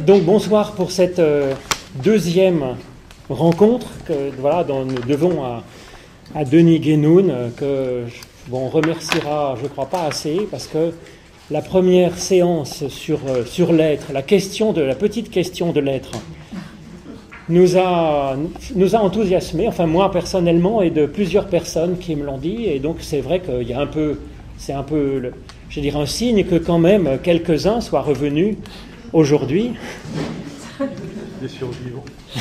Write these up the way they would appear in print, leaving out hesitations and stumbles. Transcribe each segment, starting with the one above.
Donc bonsoir pour cette deuxième rencontre dont nous devons à Denis Guénoun, que on remerciera, je ne crois pas assez, parce que la première séance sur l'être, la petite question de l'être, nous a enthousiasmés, enfin moi personnellement et de plusieurs personnes qui me l'ont dit, et donc c'est vrai qu'il y a c'est un peu, je dirais, un signe que quand même quelques-uns soient revenus aujourd'hui. Des survivants.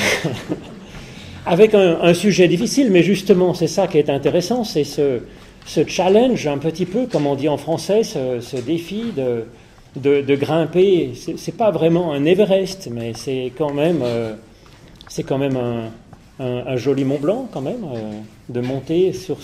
Avec un sujet difficile, mais justement c'est ça qui est intéressant, c'est ce challenge un petit peu, comme on dit en français, ce défi de grimper. C'est pas vraiment un Everest, mais c'est quand même un joli Mont Blanc quand même, de monter sur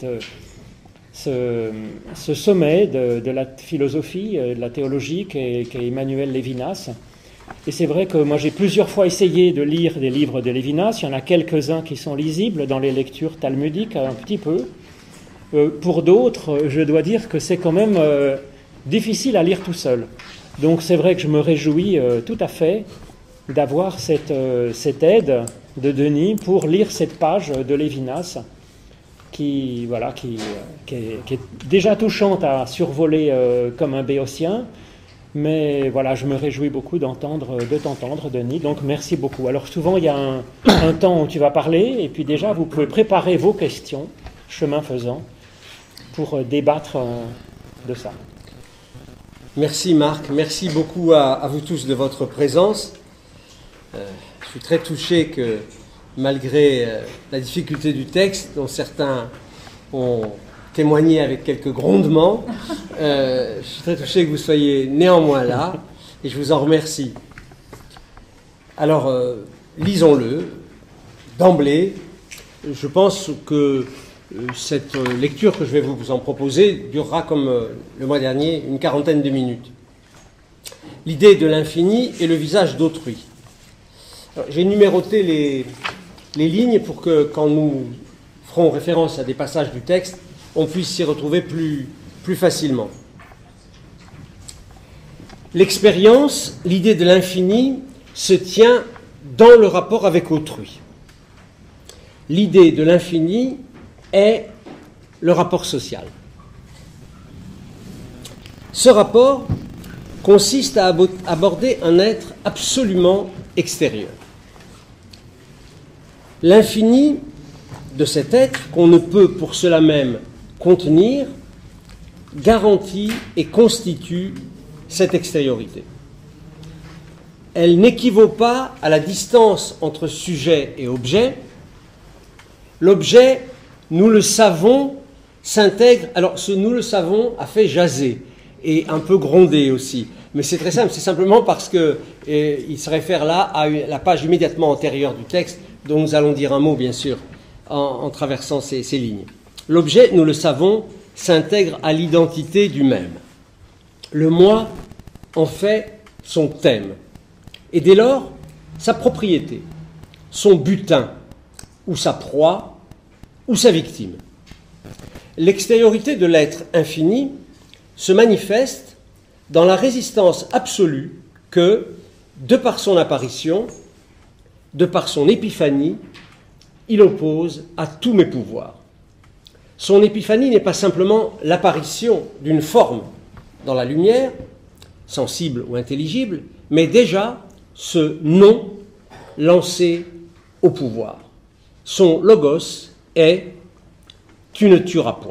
ce sommet de la philosophie, de la théologie qu'est Emmanuel Levinas. Et c'est vrai que moi j'ai plusieurs fois essayé de lire des livres de Levinas. Il y en a quelques-uns qui sont lisibles dans les lectures talmudiques un petit peu. Pour d'autres, je dois dire que c'est quand même difficile à lire tout seul. Donc c'est vrai que je me réjouis tout à fait d'avoir cette aide de Denis pour lire cette page de Levinas qui est déjà touchante à survoler comme un béotien. Mais voilà, je me réjouis beaucoup de t'entendre, Denis. Donc merci beaucoup. Alors souvent, il y a un temps où tu vas parler, et puis déjà, vous pouvez préparer vos questions, chemin faisant, pour débattre de ça. Merci Marc, merci beaucoup à vous tous de votre présence. Je suis très touché que, malgré la difficulté du texte, dont certains ont témoigné avec quelques grondements, je suis très touché que vous soyez néanmoins là, et je vous en remercie. Alors, lisons-le d'emblée. Je pense que cette lecture que je vais vous en proposer durera, comme le mois dernier, une quarantaine de minutes. L'idée de l'infini et le visage d'autrui. J'ai numéroté les lignes pour que, quand nous ferons référence à des passages du texte, on puisse s'y retrouver plus facilement. L'expérience, l'idée de l'infini, se tient dans le rapport avec autrui. L'idée de l'infini est le rapport social. Ce rapport consiste à aborder un être absolument extérieur. L'infini de cet être, qu'on ne peut pour cela même contenir, garantit et constitue cette extériorité. Elle n'équivaut pas à la distance entre sujet et objet. L'objet, nous le savons, s'intègre. Alors, ce nous le savons a fait jaser et un peu gronder aussi. Mais c'est très simple, c'est simplement parce qu'il se réfère là à la page immédiatement antérieure du texte, dont nous allons dire un mot, bien sûr, en traversant ces lignes. L'objet, nous le savons, s'intègre à l'identité du même. Le moi en fait son thème, et dès lors, sa propriété, son butin, ou sa proie, ou sa victime. L'extériorité de l'être infini se manifeste dans la résistance absolue que, de par son apparition, de par son épiphanie, il oppose à tous mes pouvoirs. Son épiphanie n'est pas simplement l'apparition d'une forme dans la lumière, sensible ou intelligible, mais déjà ce non lancé au pouvoir. Son logos est « tu ne tueras point ».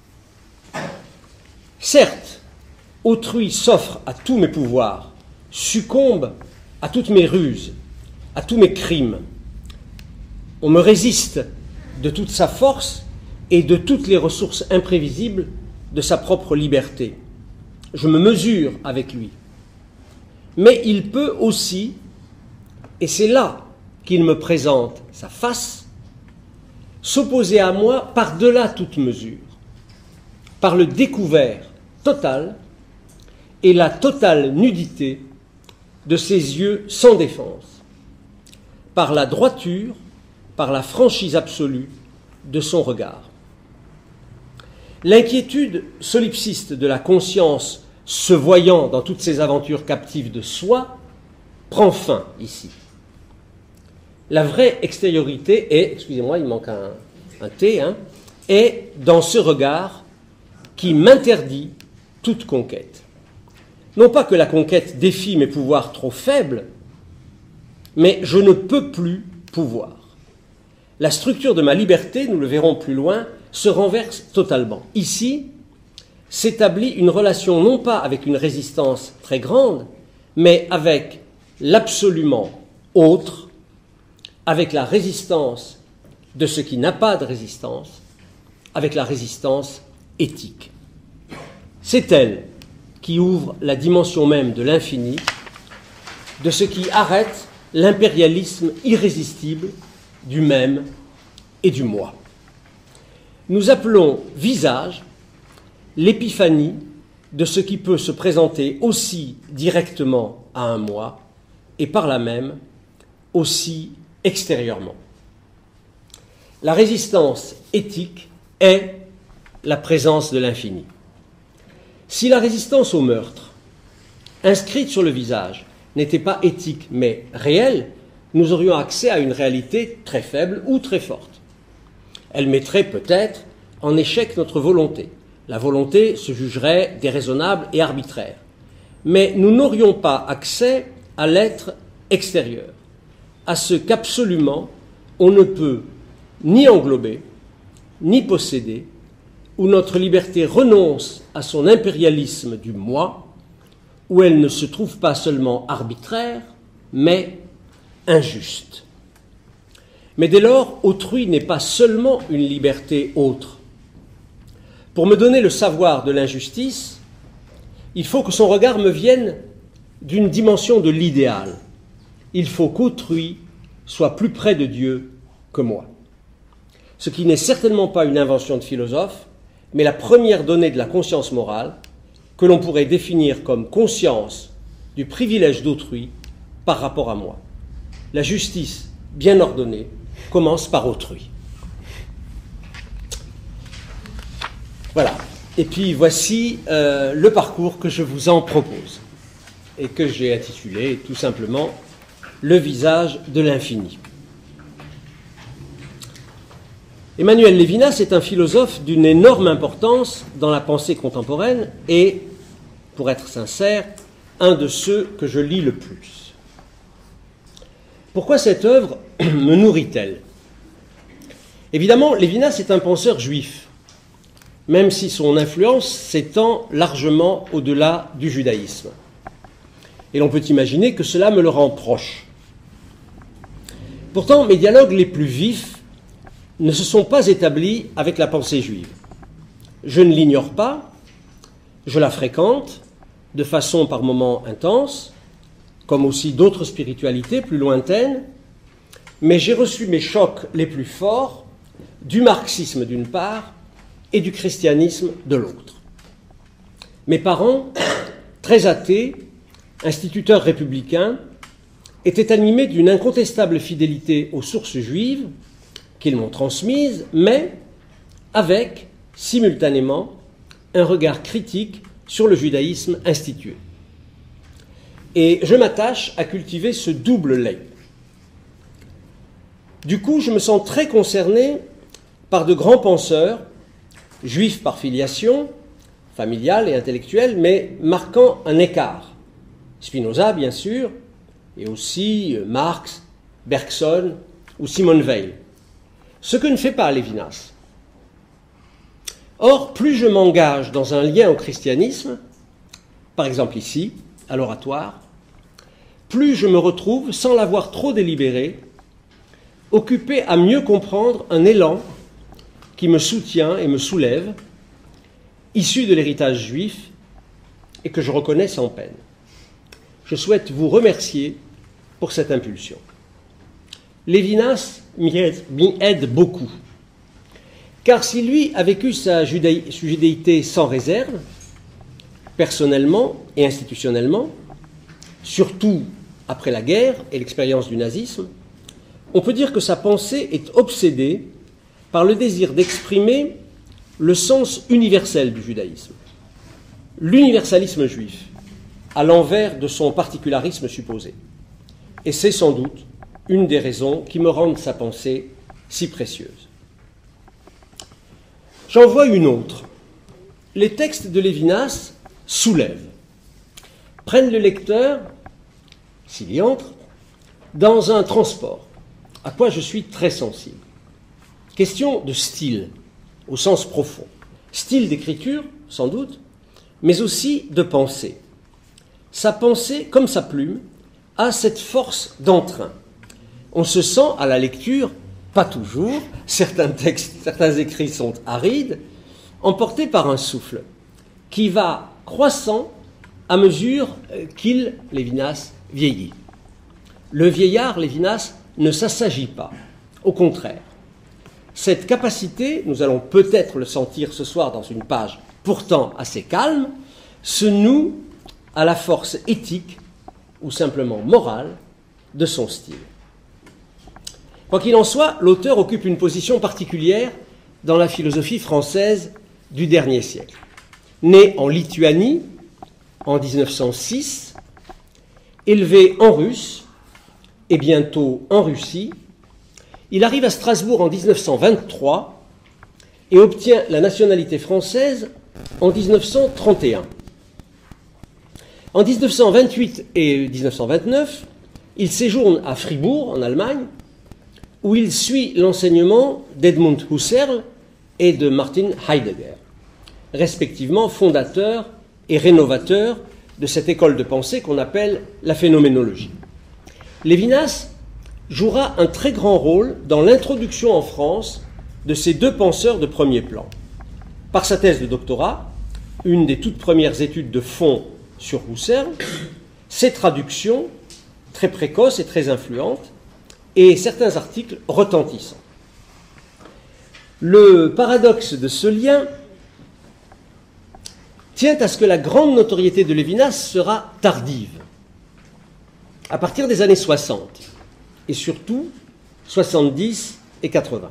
Certes, autrui s'offre à tous mes pouvoirs, succombe à toutes mes ruses, à tous mes crimes. On me résiste de toute sa force et de toutes les ressources imprévisibles de sa propre liberté. Je me mesure avec lui. Mais il peut aussi, et c'est là qu'il me présente sa face, s'opposer à moi par-delà toute mesure, par le découvert total et la totale nudité de ses yeux sans défense, par la droiture, par la franchise absolue de son regard. L'inquiétude solipsiste de la conscience se voyant dans toutes ces aventures captives de soi prend fin ici. La vraie extériorité est, excusez-moi, il manque un T, est dans ce regard qui m'interdit toute conquête. Non pas que la conquête défie mes pouvoirs trop faibles, mais je ne peux plus pouvoir. La structure de ma liberté, nous le verrons plus loin, se renverse totalement. Ici, s'établit une relation non pas avec une résistance très grande, mais avec l'absolument autre, avec la résistance de ce qui n'a pas de résistance, avec la résistance éthique. C'est elle qui ouvre la dimension même de l'infini, de ce qui arrête l'impérialisme irrésistible du même et du moi. Nous appelons visage l'épiphanie de ce qui peut se présenter aussi directement à un moi et par là même aussi extérieurement. La résistance éthique est la présence de l'infini. Si la résistance au meurtre, inscrite sur le visage, n'était pas éthique mais réelle, nous aurions accès à une réalité très faible ou très forte. Elle mettrait peut-être en échec notre volonté. La volonté se jugerait déraisonnable et arbitraire. Mais nous n'aurions pas accès à l'être extérieur, à ce qu'absolument on ne peut ni englober, ni posséder, où notre liberté renonce à son impérialisme du moi, où elle ne se trouve pas seulement arbitraire, mais injuste. Mais dès lors, autrui n'est pas seulement une liberté autre. Pour me donner le savoir de l'injustice, il faut que son regard me vienne d'une dimension de l'idéal. Il faut qu'autrui soit plus près de Dieu que moi. Ce qui n'est certainement pas une invention de philosophe, mais la première donnée de la conscience morale, que l'on pourrait définir comme conscience du privilège d'autrui par rapport à moi. La justice bien ordonnée commence par autrui. Voilà. Et puis voici le parcours que je vous en propose et que j'ai intitulé tout simplement « Le visage de l'infini ». Emmanuel Levinas est un philosophe d'une énorme importance dans la pensée contemporaine et, pour être sincère, un de ceux que je lis le plus. Pourquoi cette œuvre me nourrit-elle ? Évidemment, Levinas est un penseur juif, même si son influence s'étend largement au-delà du judaïsme. Et l'on peut imaginer que cela me le rend proche. Pourtant, mes dialogues les plus vifs ne se sont pas établis avec la pensée juive. Je ne l'ignore pas, je la fréquente, de façon par moments intense, comme aussi d'autres spiritualités plus lointaines, mais j'ai reçu mes chocs les plus forts du marxisme d'une part et du christianisme de l'autre. Mes parents, très athées, instituteurs républicains, étaient animés d'une incontestable fidélité aux sources juives qu'ils m'ont transmises, mais avec, simultanément, un regard critique sur le judaïsme institué. Et je m'attache à cultiver ce double lait. Du coup, je me sens très concerné par de grands penseurs, juifs par filiation, familiale et intellectuelle, mais marquant un écart. Spinoza, bien sûr, et aussi Marx, Bergson ou Simone Weil. Ce que ne fait pas Levinas. Or, plus je m'engage dans un lien au christianisme, par exemple ici, à l'oratoire, plus je me retrouve, sans l'avoir trop délibéré, occupé à mieux comprendre un élan qui me soutient et me soulève, issu de l'héritage juif, et que je reconnais sans peine. Je souhaite vous remercier pour cette impulsion. Levinas m'y aide beaucoup, car si lui a vécu sa judéité sans réserve, personnellement et institutionnellement, surtout après la guerre et l'expérience du nazisme, on peut dire que sa pensée est obsédée par le désir d'exprimer le sens universel du judaïsme, l'universalisme juif, à l'envers de son particularisme supposé. Et c'est sans doute une des raisons qui me rendent sa pensée si précieuse. J'en vois une autre. Les textes de Lévinas soulèvent, prennent le lecteur, s'il y entre, dans un transport, à quoi je suis très sensible. Question de style, au sens profond. Style d'écriture, sans doute, mais aussi de pensée. Sa pensée, comme sa plume, a cette force d'entrain. On se sent à la lecture, pas toujours, certains textes, certains écrits sont arides, emportés par un souffle qui va croissant à mesure qu'il, Lévinas, vieillit. Le vieillard, Lévinas, ne s'assagit pas. Au contraire, cette capacité, nous allons peut-être le sentir ce soir dans une page pourtant assez calme, se noue à la force éthique ou simplement morale de son style. Quoi qu'il en soit, l'auteur occupe une position particulière dans la philosophie française du dernier siècle. Né en Lituanie en 1906, élevé en Russe et bientôt en Russie, il arrive à Strasbourg en 1923 et obtient la nationalité française en 1931. En 1928 et 1929, il séjourne à Fribourg, en Allemagne, où il suit l'enseignement d'Edmund Husserl et de Martin Heidegger, respectivement fondateurs et rénovateurs de cette école de pensée qu'on appelle la phénoménologie. Lévinas jouera un très grand rôle dans l'introduction en France de ces deux penseurs de premier plan. Par sa thèse de doctorat, une des toutes premières études de fond sur Husserl, ses traductions, très précoces et très influentes, et certains articles retentissants. Le paradoxe de ce lien tient à ce que la grande notoriété de Lévinas sera tardive, à partir des années 60, et surtout 70 et 80.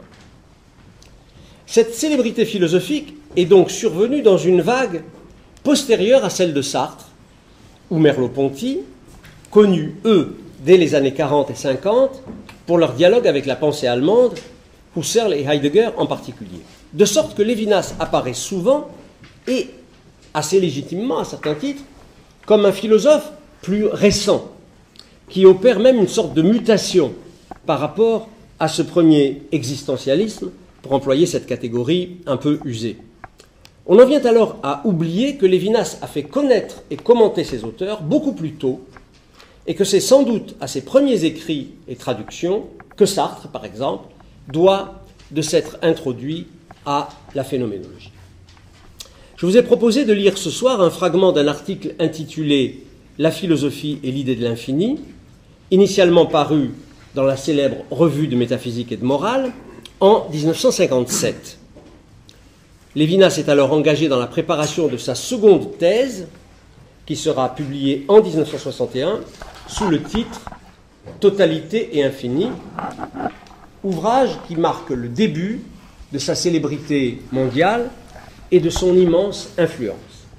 Cette célébrité philosophique est donc survenue dans une vague postérieure à celle de Sartre ou Merleau-Ponty, connus, eux, dès les années 40 et 50, pour leur dialogue avec la pensée allemande, Husserl et Heidegger en particulier. De sorte que Lévinas apparaît souvent, et assez légitimement à certains titres, comme un philosophe plus récent, qui opère même une sorte de mutation par rapport à ce premier existentialisme, pour employer cette catégorie un peu usée. On en vient alors à oublier que Lévinas a fait connaître et commenter ses auteurs beaucoup plus tôt, et que c'est sans doute à ses premiers écrits et traductions que Sartre, par exemple, doit de s'être introduit à la phénoménologie. Je vous ai proposé de lire ce soir un fragment d'un article intitulé « La philosophie et l'idée de l'infini », initialement paru dans la célèbre Revue de métaphysique et de morale en 1957. Lévinas est alors engagé dans la préparation de sa seconde thèse, qui sera publiée en 1961 sous le titre « Totalité et infini », ouvrage qui marque le début de sa célébrité mondiale et de son immense influence.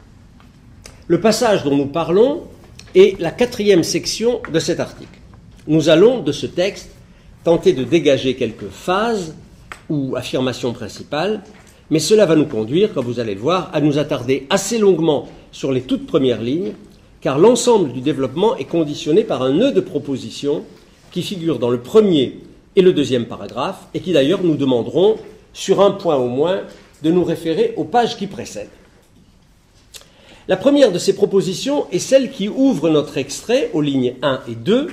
Le passage dont nous parlons est la 4e section de cet article. Nous allons, de ce texte, tenter de dégager quelques phases ou affirmations principales, mais cela va nous conduire, comme vous allez le voir, à nous attarder assez longuement sur les toutes premières lignes, car l'ensemble du développement est conditionné par un nœud de propositions qui figure dans le premier et le deuxième paragraphe, et qui d'ailleurs nous demanderont, sur un point au moins, de nous référer aux pages qui précèdent. La première de ces propositions est celle qui ouvre notre extrait aux lignes 1 et 2.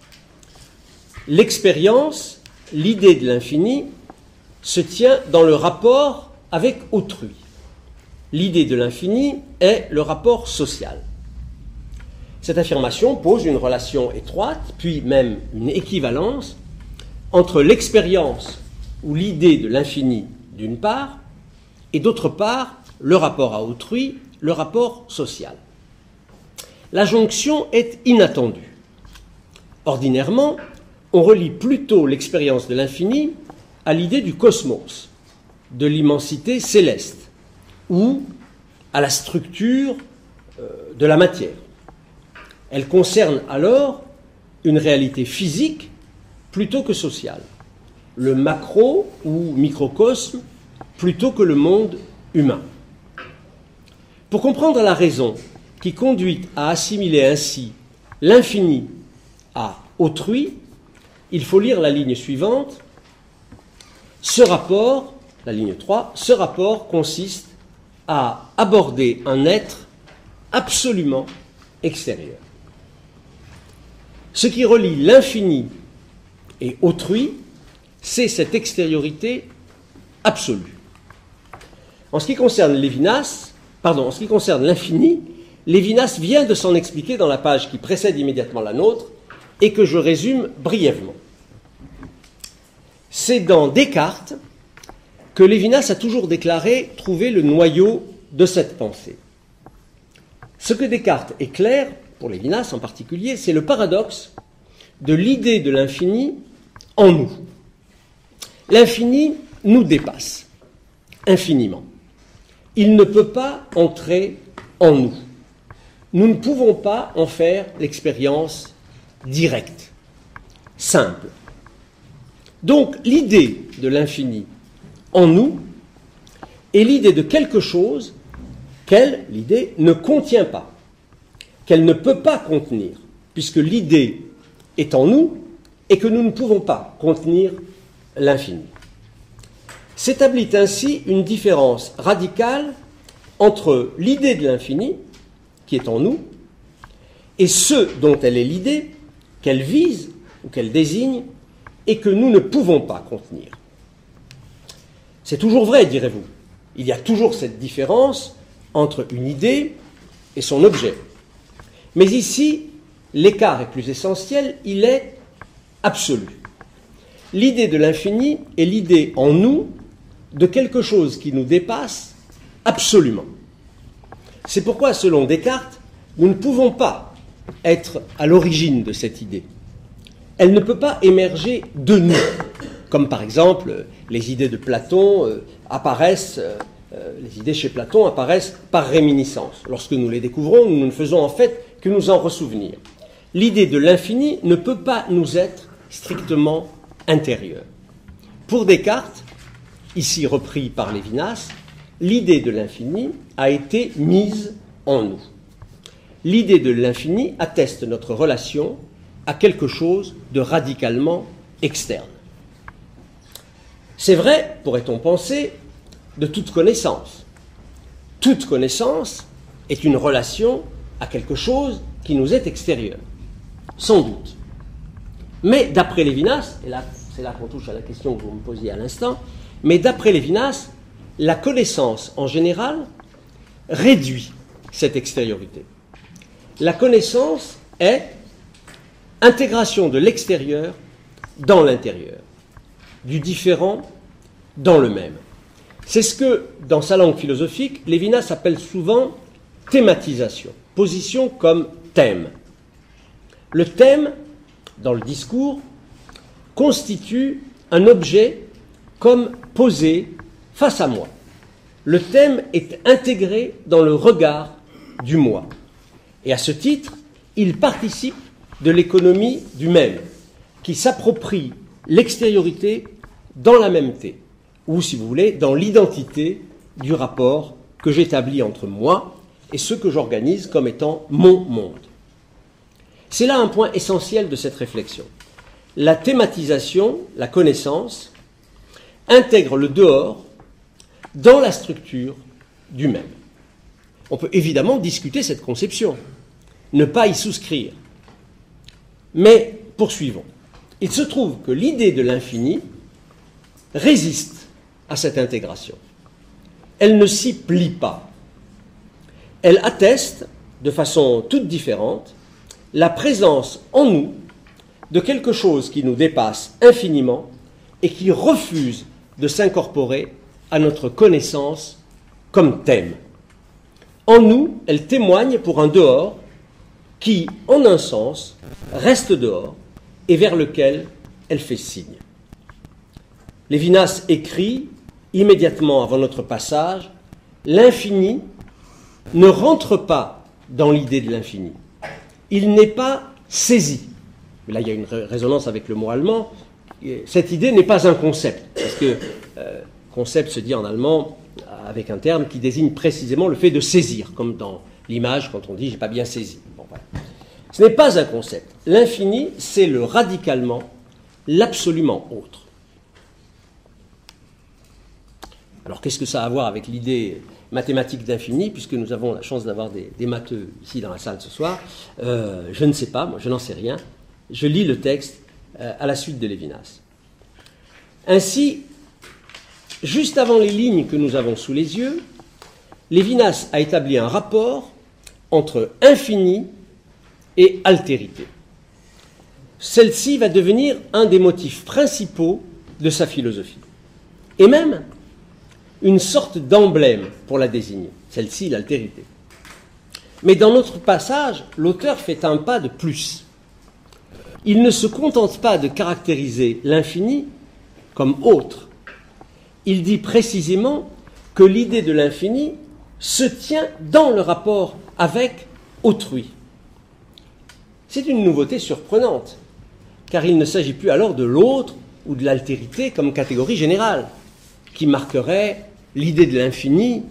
L'expérience, l'idée de l'infini, se tient dans le rapport avec autrui. L'idée de l'infini est le rapport social. Cette affirmation pose une relation étroite, puis même une équivalence, entre l'expérience ou l'idée de l'infini d'une part, et d'autre part, le rapport à autrui, le rapport social. La jonction est inattendue. Ordinairement, on relie plutôt l'expérience de l'infini à l'idée du cosmos, de l'immensité céleste, ou à la structure de la matière. Elle concerne alors une réalité physique plutôt que sociale, le macro ou microcosme plutôt que le monde humain. Pour comprendre la raison qui conduit à assimiler ainsi l'infini à autrui, il faut lire la ligne suivante. Ce rapport, la ligne 3, ce rapport consiste à aborder un être absolument extérieur. Ce qui relie l'infini et autrui, c'est cette extériorité absolue. En ce qui concerne l'infini, Lévinas vient de s'en expliquer dans la page qui précède immédiatement la nôtre et que je résume brièvement. C'est dans Descartes que Lévinas a toujours déclaré trouver le noyau de cette pensée. Ce que Descartes éclaire, pour Lévinas en particulier, c'est le paradoxe de l'idée de l'infini en nous. L'infini nous dépasse infiniment. Il ne peut pas entrer en nous. Nous ne pouvons pas en faire l'expérience directe, simple. Donc l'idée de l'infini en nous est l'idée de quelque chose qu'elle, l'idée, ne contient pas, qu'elle ne peut pas contenir, puisque l'idée est en nous et que nous ne pouvons pas contenir l'infini. S'établit ainsi une différence radicale entre l'idée de l'infini, qui est en nous, et ce dont elle est l'idée, qu'elle vise ou qu'elle désigne, et que nous ne pouvons pas contenir. C'est toujours vrai, direz-vous. Il y a toujours cette différence entre une idée et son objet. Mais ici, l'écart est plus essentiel, il est absolu. L'idée de l'infini est l'idée en nous de quelque chose qui nous dépasse absolument. C'est pourquoi, selon Descartes, nous ne pouvons pas être à l'origine de cette idée. Elle ne peut pas émerger de nous, comme par exemple les idées de Platon les idées chez Platon apparaissent par réminiscence. Lorsque nous les découvrons, nous ne faisons en fait que nous en ressouvenir. L'idée de l'infini ne peut pas nous être strictement intérieure. Pour Descartes, ici repris par Lévinas, l'idée de l'infini a été mise en nous. L'idée de l'infini atteste notre relation à quelque chose de radicalement externe. C'est vrai, pourrait-on penser, de toute connaissance. Toute connaissance est une relation à quelque chose qui nous est extérieur, sans doute. Mais d'après Lévinas, et là c'est là qu'on touche à la question que vous me posiez à l'instant, mais d'après Lévinas, la connaissance en général réduit cette extériorité. La connaissance est intégration de l'extérieur dans l'intérieur, du différent dans le même. C'est ce que, dans sa langue philosophique, Lévinas appelle souvent thématisation, position comme thème. Le thème, dans le discours, constitue un objet comme posé face à moi. Le thème est intégré dans le regard du moi. Et à ce titre, il participe de l'économie du même, qui s'approprie l'extériorité dans la mêmeté, ou si vous voulez, dans l'identité du rapport que j'établis entre moi et ce que j'organise comme étant mon monde. C'est là un point essentiel de cette réflexion. La thématisation, la connaissance, intègre le dehors dans la structure du même. On peut évidemment discuter cette conception, ne pas y souscrire. Mais poursuivons. Il se trouve que l'idée de l'infini résiste à cette intégration. Elle ne s'y plie pas. Elle atteste, de façon toute différente, la présence en nous de quelque chose qui nous dépasse infiniment et qui refuse de s'incorporer à notre connaissance comme thème. En nous, elle témoigne pour un dehors qui, en un sens, reste dehors et vers lequel elle fait signe. Lévinas écrit, immédiatement avant notre passage, « L'infini ne rentre pas dans l'idée de l'infini. Il n'est pas saisi mais là il y a une résonance avec le mot allemand, cette idée n'est pas un concept, parce que concept se dit en allemand avec un terme qui désigne précisément le fait de saisir, comme dans l'image quand on dit « j'ai pas bien saisi ». Bon, voilà. Ce n'est pas un concept. L'infini, c'est le radicalement, l'absolument autre. Alors qu'est-ce que ça a à voir avec l'idée mathématique d'infini, puisque nous avons la chance d'avoir des matheux ici dans la salle ce soir? Je ne sais pas, moi je n'en sais rien. Je lis le texte à la suite de Lévinas. Ainsi, juste avant les lignes que nous avons sous les yeux, Lévinas a établi un rapport entre infini et altérité. Celle-ci va devenir un des motifs principaux de sa philosophie, et même une sorte d'emblème pour la désigner, celle-ci, l'altérité. Mais dans notre passage, l'auteur fait un pas de plus. Il ne se contente pas de caractériser l'infini comme autre. Il dit précisément que l'idée de l'infini se tient dans le rapport avec autrui. C'est une nouveauté surprenante, car il ne s'agit plus alors de l'autre ou de l'altérité comme catégorie générale, qui marquerait l'idée de l'infini,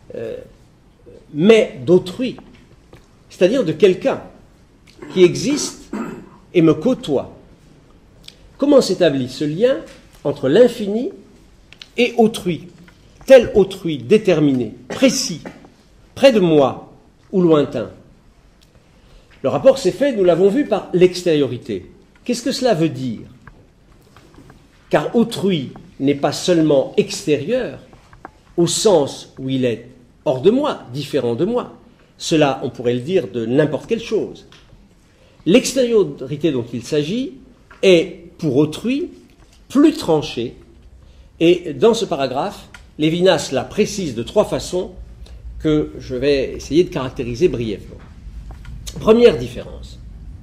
mais d'autrui, c'est-à-dire de quelqu'un qui existe et me côtoie. Comment s'établit ce lien entre l'infini et autrui, tel autrui déterminé, précis, près de moi ou lointain? Le rapport s'est fait, nous l'avons vu, par l'extériorité. Qu'est-ce que cela veut dire? Car autrui n'est pas seulement extérieur, au sens où il est hors de moi, différent de moi. Cela, on pourrait le dire de n'importe quelle chose. L'extériorité dont il s'agit est, pour autrui, plus tranchée, et dans ce paragraphe, Lévinas la précise de 3 façons que je vais essayer de caractériser brièvement. Première différence.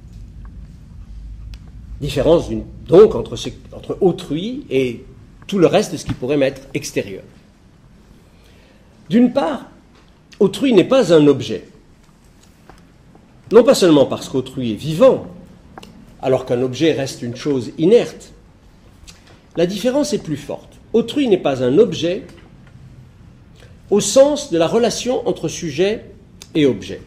Différence donc entre autrui et tout le reste de ce qui pourrait m'être extérieur. D'une part, autrui n'est pas un objet. Non pas seulement parce qu'autrui est vivant, alors qu'un objet reste une chose inerte. La différence est plus forte. Autrui n'est pas un objet au sens de la relation entre sujet et objet.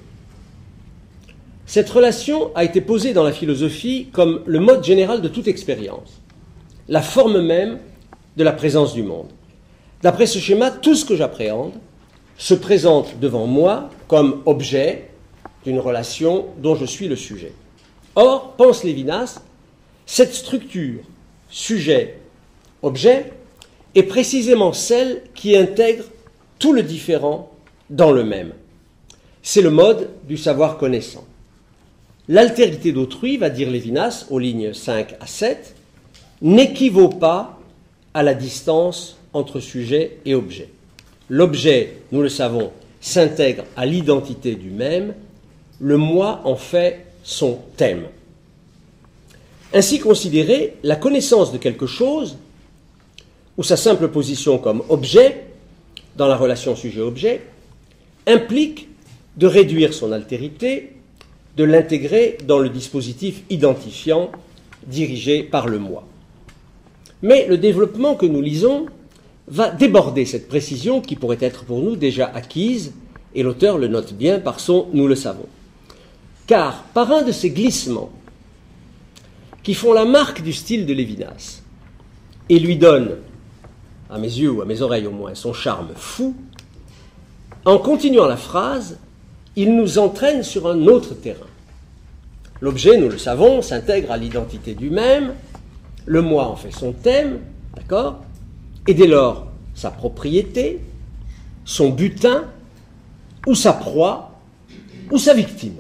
Cette relation a été posée dans la philosophie comme le mode général de toute expérience, la forme même de la présence du monde. D'après ce schéma, tout ce que j'appréhende se présente devant moi comme objet d'une relation dont je suis le sujet. Or, pense Lévinas, cette structure sujet-objet est précisément celle qui intègre tout le différent dans le même. C'est le mode du savoir connaissant. L'altérité d'autrui, va dire Lévinas aux lignes 5 à 7, n'équivaut pas à la distance entre sujet et objet. L'objet, nous le savons, s'intègre à l'identité du même, le moi en fait son thème. Ainsi considéré, la connaissance de quelque chose, ou sa simple position comme objet, dans la relation sujet-objet, implique de réduire son altérité, de l'intégrer dans le dispositif identifiant dirigé par le moi. Mais le développement que nous lisons va déborder cette précision qui pourrait être pour nous déjà acquise, et l'auteur le note bien par son « nous le savons ». Car par un de ces glissements qui font la marque du style de Lévinas et lui donnent, à mes yeux ou à mes oreilles au moins, son charme fou, en continuant la phrase, il nous entraîne sur un autre terrain. L'objet, nous le savons, s'intègre à l'identité du même, le moi en fait son thème, d'accord ? Et dès lors, sa propriété, son butin, ou sa proie, ou sa victime.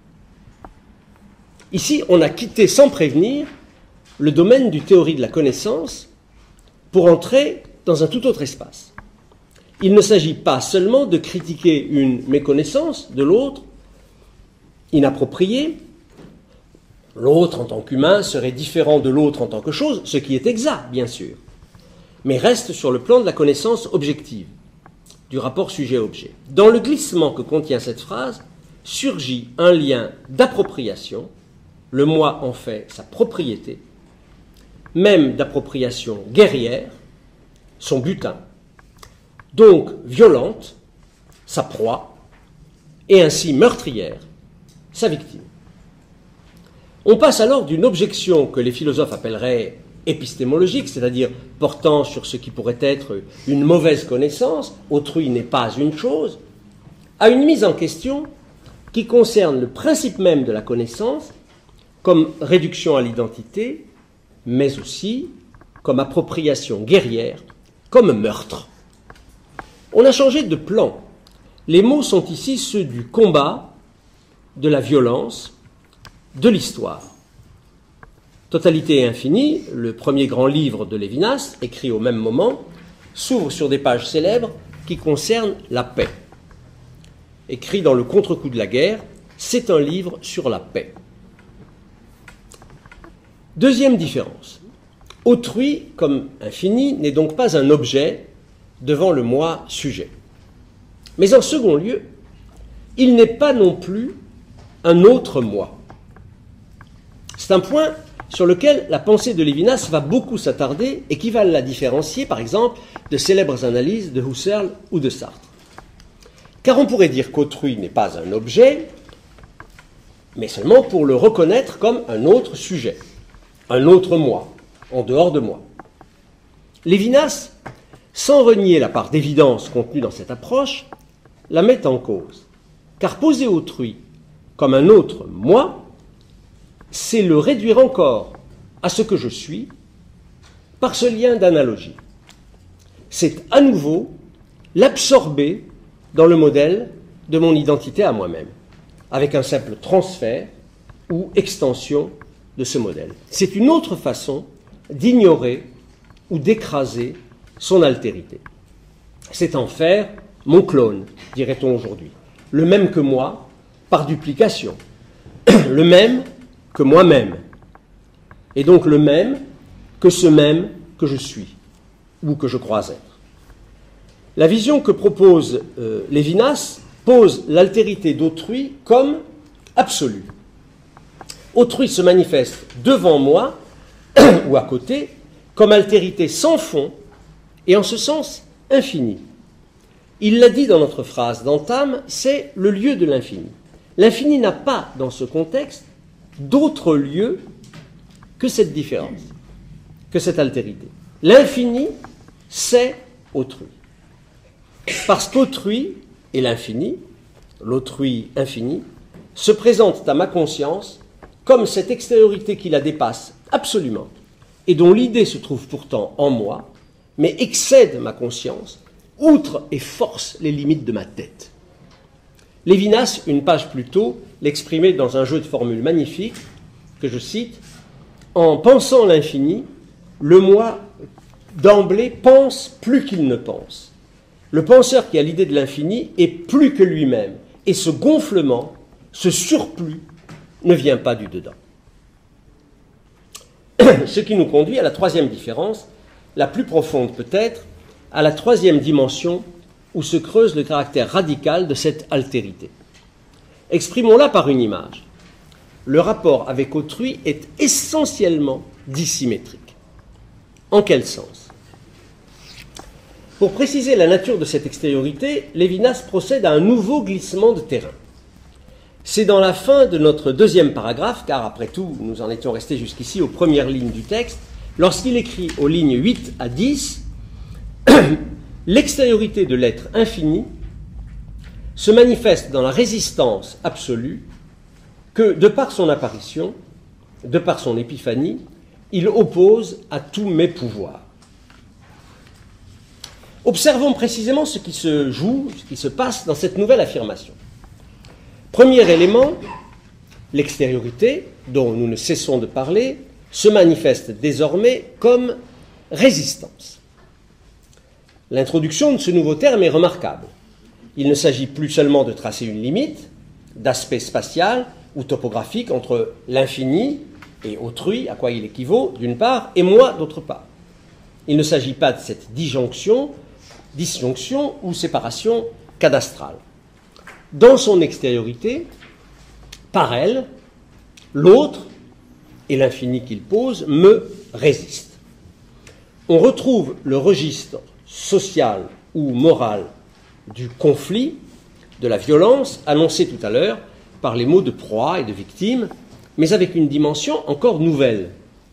Ici, on a quitté sans prévenir le domaine du théorie de la connaissance pour entrer dans un tout autre espace. Il ne s'agit pas seulement de critiquer une méconnaissance de l'autre inappropriée. L'autre en tant qu'humain serait différent de l'autre en tant que chose, ce qui est exact, bien sûr, mais reste sur le plan de la connaissance objective, du rapport sujet-objet. Dans le glissement que contient cette phrase, surgit un lien d'appropriation le moi en fait sa propriété, même d'appropriation guerrière, son butin, donc violente, sa proie, et ainsi meurtrière, sa victime. On passe alors d'une objection que les philosophes appelleraient épistémologique, c'est-à-dire portant sur ce qui pourrait être une mauvaise connaissance, autrui n'est pas une chose, à une mise en question qui concerne le principe même de la connaissance comme réduction à l'identité, mais aussi comme appropriation guerrière, comme meurtre. On a changé de plan. Les mots sont ici ceux du combat, de la violence, de l'histoire. Totalité et infinie, le premier grand livre de Lévinas, écrit au même moment, s'ouvre sur des pages célèbres qui concernent la paix. Écrit dans le contre-coup de la guerre, c'est un livre sur la paix. Deuxième différence. Autrui, comme infini, n'est donc pas un objet devant le moi sujet. Mais en second lieu, il n'est pas non plus un autre moi. C'est un point sur lequel la pensée de Lévinas va beaucoup s'attarder et qui va la différencier, par exemple, de célèbres analyses de Husserl ou de Sartre. Car on pourrait dire qu'autrui n'est pas un objet, mais seulement pour le reconnaître comme un autre sujet, un autre moi, en dehors de moi. Lévinas, sans renier la part d'évidence contenue dans cette approche, la met en cause. Car poser autrui comme un autre moi, c'est le réduire encore à ce que je suis par ce lien d'analogie. C'est à nouveau l'absorber dans le modèle de mon identité à moi-même, avec un simple transfert ou extension de ce modèle. C'est une autre façon d'ignorer ou d'écraser son altérité. C'est en faire mon clone, dirait-on aujourd'hui. Le même que moi, par duplication. Le même que moi-même. Et donc le même que ce même que je suis, ou que je crois être. La vision que propose Lévinas pose l'altérité d'autrui comme absolue. Autrui se manifeste devant moi, ou à côté, comme altérité sans fond, et en ce sens infinie. Il l'a dit dans notre phrase d'entame, c'est le lieu de l'infini. L'infini n'a pas, dans ce contexte, d'autre lieu que cette différence, que cette altérité. L'infini, c'est autrui. Parce qu'autrui et l'infini, l'autrui infini, se présentent à ma conscience comme cette extériorité qui la dépasse absolument, et dont l'idée se trouve pourtant en moi, mais excède ma conscience, outre et force les limites de ma tête. Lévinas, une page plus tôt, l'exprimait dans un jeu de formules magnifique, que je cite, « En pensant l'infini, le moi d'emblée pense plus qu'il ne pense. Le penseur qui a l'idée de l'infini est plus que lui-même, et ce gonflement, ce surplus, ne vient pas du dedans. » Ce qui nous conduit à la troisième différence, la plus profonde peut-être, à la troisième dimension où se creuse le caractère radical de cette altérité. Exprimons-la par une image. Le rapport avec autrui est essentiellement dissymétrique. En quel sens ? Pour préciser la nature de cette extériorité, Lévinas procède à un nouveau glissement de terrain. C'est dans la fin de notre deuxième paragraphe, car après tout, nous en étions restés jusqu'ici aux premières lignes du texte, lorsqu'il écrit aux lignes 8 à 10, l'extériorité de l'être infini se manifeste dans la résistance absolue que, de par son apparition, de par son épiphanie, il oppose à tous mes pouvoirs. Observons précisément ce qui se joue, ce qui se passe dans cette nouvelle affirmation. Premier élément, l'extériorité, dont nous ne cessons de parler, se manifeste désormais comme résistance. L'introduction de ce nouveau terme est remarquable. Il ne s'agit plus seulement de tracer une limite, d'aspect spatial ou topographique entre l'infini et autrui, à quoi il équivaut, d'une part, et moi, d'autre part. Il ne s'agit pas de cette disjonction ou séparation cadastrale. Dans son extériorité, par elle, l'autre et l'infini qu'il pose me résistent. On retrouve le registre social ou moral du conflit, de la violence, annoncé tout à l'heure par les mots de proie et de victime, mais avec une dimension encore nouvelle.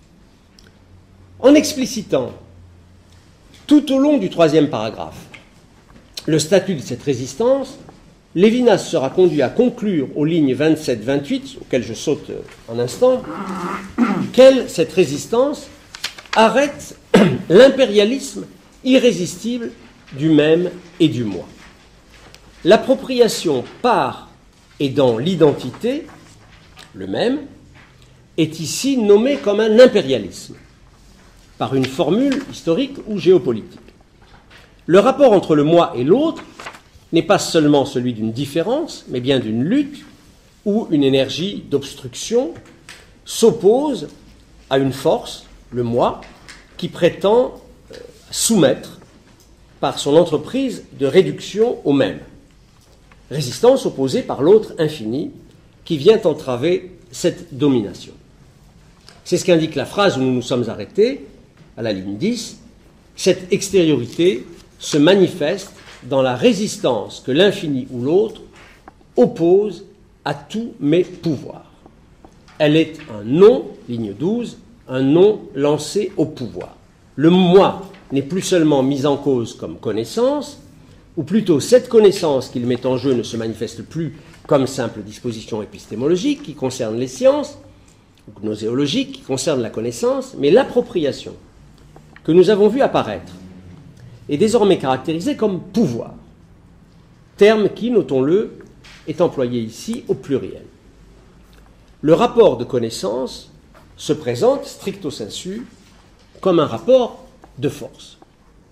En explicitant tout au long du 3e paragraphe le statut de cette résistance, Lévinas sera conduit à conclure aux lignes 27-28, auxquelles je saute un instant, qu'elle, cette résistance, arrête l'impérialisme irrésistible du même et du moi. L'appropriation par et dans l'identité, le même, est ici nommée comme un impérialisme, par une formule historique ou géopolitique. Le rapport entre le moi et l'autre n'est pas seulement celui d'une différence, mais bien d'une lutte où une énergie d'obstruction s'oppose à une force, le moi, qui prétend soumettre par son entreprise de réduction au même. Résistance opposée par l'autre infini qui vient entraver cette domination. C'est ce qu'indique la phrase où nous nous sommes arrêtés, à la ligne 10. Cette extériorité se manifeste dans la résistance que l'infini ou l'autre oppose à tous mes pouvoirs. Elle est un non, ligne 12, un non lancé au pouvoir. Le moi n'est plus seulement mis en cause comme connaissance, ou plutôt cette connaissance qu'il met en jeu ne se manifeste plus comme simple disposition épistémologique qui concerne les sciences, ou gnoséologique qui concerne la connaissance, mais l'appropriation que nous avons vu apparaître est désormais caractérisée comme pouvoir, terme qui, notons-le, est employé ici au pluriel. Le rapport de connaissance se présente, stricto sensu, comme un rapport de force.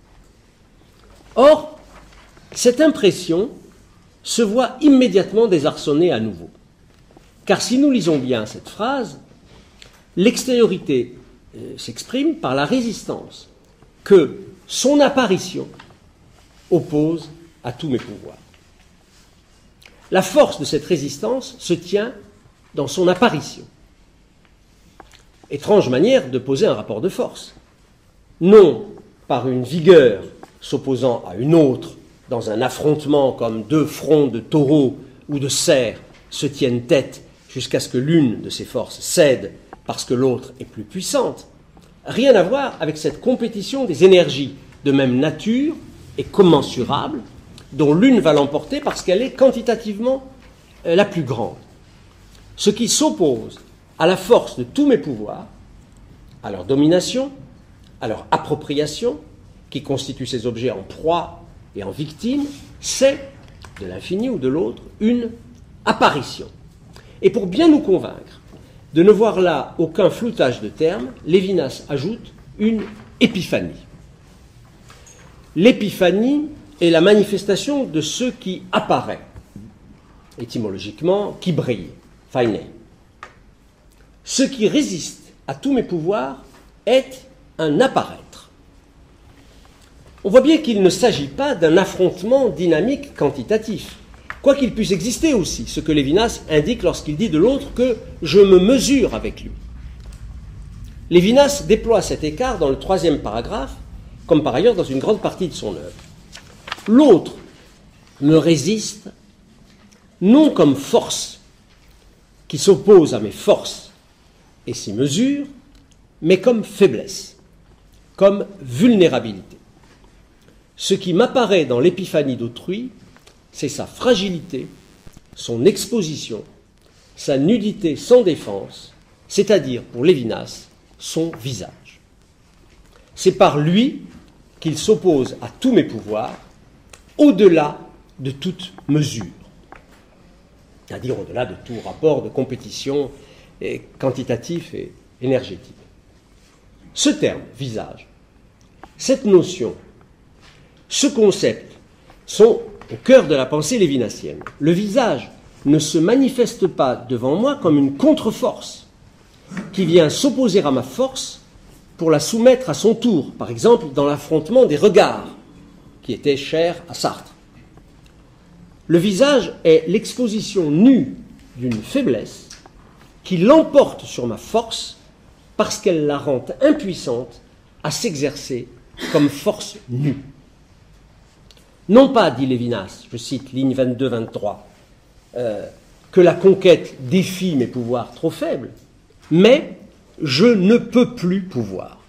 Or, cette impression se voit immédiatement désarçonnée à nouveau. Car si nous lisons bien cette phrase, l'extériorité s'exprime par la résistance que son apparition oppose à tous mes pouvoirs. La force de cette résistance se tient dans son apparition. Étrange manière de poser un rapport de force. Non par une vigueur s'opposant à une autre dans un affrontement comme deux fronts de taureaux ou de cerfs se tiennent tête jusqu'à ce que l'une de ces forces cède parce que l'autre est plus puissante. Rien à voir avec cette compétition des énergies de même nature et commensurable, dont l'une va l'emporter parce qu'elle est quantitativement la plus grande. Ce qui s'oppose à la force de tous mes pouvoirs, à leur domination, à leur appropriation, qui constitue ces objets en proie et en victime, c'est, de l'infini ou de l'autre, une apparition. Et pour bien nous convaincre de ne voir là aucun floutage de termes, Lévinas ajoute une épiphanie. L'épiphanie est la manifestation de ce qui apparaît, étymologiquement, qui brille, phainei. Ce qui résiste à tous mes pouvoirs est un apparaître. On voit bien qu'il ne s'agit pas d'un affrontement dynamique quantitatif, quoiqu'il puisse exister aussi, ce que Lévinas indique lorsqu'il dit de l'autre que « je me mesure avec lui ». Lévinas déploie cet écart dans le 3e paragraphe, comme par ailleurs dans une grande partie de son œuvre. L'autre me résiste non comme force qui s'oppose à mes forces et s'y mesure, mais comme faiblesse, comme vulnérabilité. Ce qui m'apparaît dans l'épiphanie d'autrui, c'est sa fragilité, son exposition, sa nudité sans défense, c'est-à-dire, pour Lévinas, son visage. C'est par lui qu'il s'oppose à tous mes pouvoirs, au-delà de toute mesure, c'est-à-dire au-delà de tout rapport de compétition quantitatif et énergétique. Ce terme, visage, cette notion, ce concept sont au cœur de la pensée lévinassienne. Le visage ne se manifeste pas devant moi comme une contre-force qui vient s'opposer à ma force pour la soumettre à son tour, par exemple dans l'affrontement des regards, qui était cher à Sartre. Le visage est l'exposition nue d'une faiblesse qui l'emporte sur ma force parce qu'elle la rend impuissante à s'exercer comme force nue. Non pas, dit Lévinas, je cite ligne 22-23, que la conquête défie mes pouvoirs trop faibles, mais je ne peux plus pouvoir.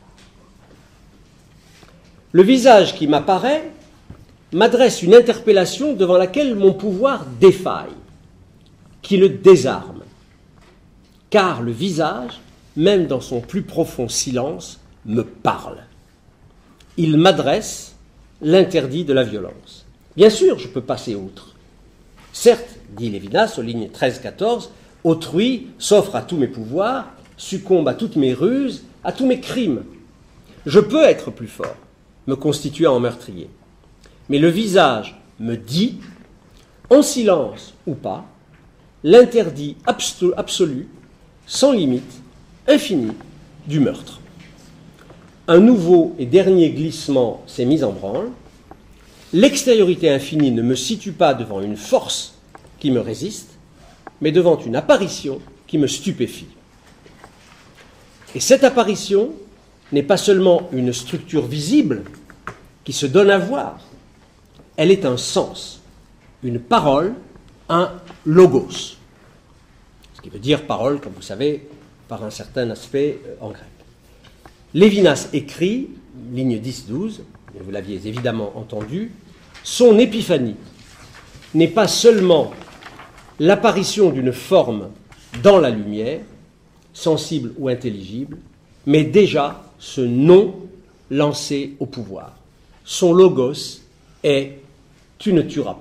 Le visage qui m'apparaît m'adresse une interpellation devant laquelle mon pouvoir défaille, qui le désarme. Car le visage, même dans son plus profond silence, me parle. Il m'adresse l'interdit de la violence. Bien sûr, je peux passer outre. Certes, dit Lévinas aux lignes 13-14, autrui s'offre à tous mes pouvoirs, succombe à toutes mes ruses, à tous mes crimes. Je peux être plus fort, me constituant en meurtrier. Mais le visage me dit, en silence ou pas, l'interdit absolu, sans limite, infini, du meurtre. Un nouveau et dernier glissement s'est mis en branle. L'extériorité infinie ne me situe pas devant une force qui me résiste, mais devant une apparition qui me stupéfie. Et cette apparition n'est pas seulement une structure visible qui se donne à voir, elle est un sens, une parole, un logos. Ce qui veut dire parole, comme vous savez, par un certain aspect en grec. Lévinas écrit, ligne 10-12, vous l'aviez évidemment entendu, son épiphanie n'est pas seulement l'apparition d'une forme dans la lumière, sensible ou intelligible, mais déjà ce nom lancé au pouvoir. Son logos est « tu ne tueras point ».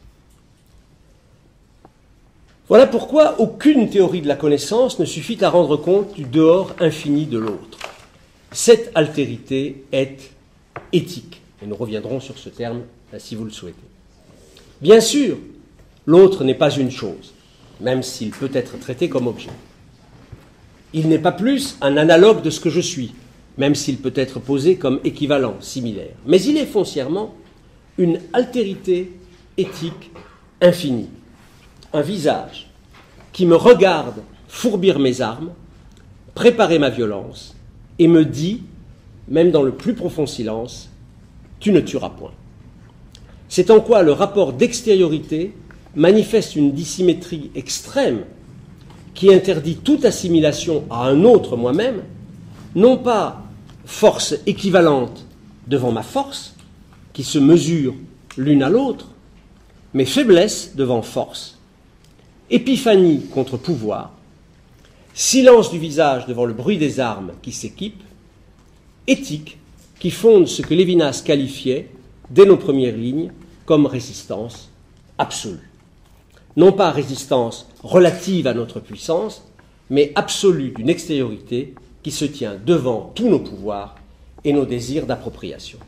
Voilà pourquoi aucune théorie de la connaissance ne suffit à rendre compte du dehors infini de l'autre. Cette altérité est éthique, et nous reviendrons sur ce terme si vous le souhaitez. Bien sûr, l'autre n'est pas une chose, même s'il peut être traité comme objet. Il n'est pas plus un analogue de ce que je suis, même s'il peut être posé comme équivalent, similaire. Mais il est foncièrement une altérité éthique infinie. Un visage qui me regarde fourbir mes armes, préparer ma violence, et me dit, même dans le plus profond silence, « tu ne tueras point ». C'est en quoi le rapport d'extériorité manifeste une dissymétrie extrême qui interdit toute assimilation à un autre moi-même, non pas force équivalente devant ma force, qui se mesure l'une à l'autre, mais faiblesse devant force, épiphanie contre pouvoir, silence du visage devant le bruit des armes qui s'équipent, éthique qui fonde ce que Lévinas qualifiait, dès nos premières lignes, comme résistance absolue. Non pas résistance relative à notre puissance, mais absolue d'une extériorité qui se tient devant tous nos pouvoirs et nos désirs d'appropriation.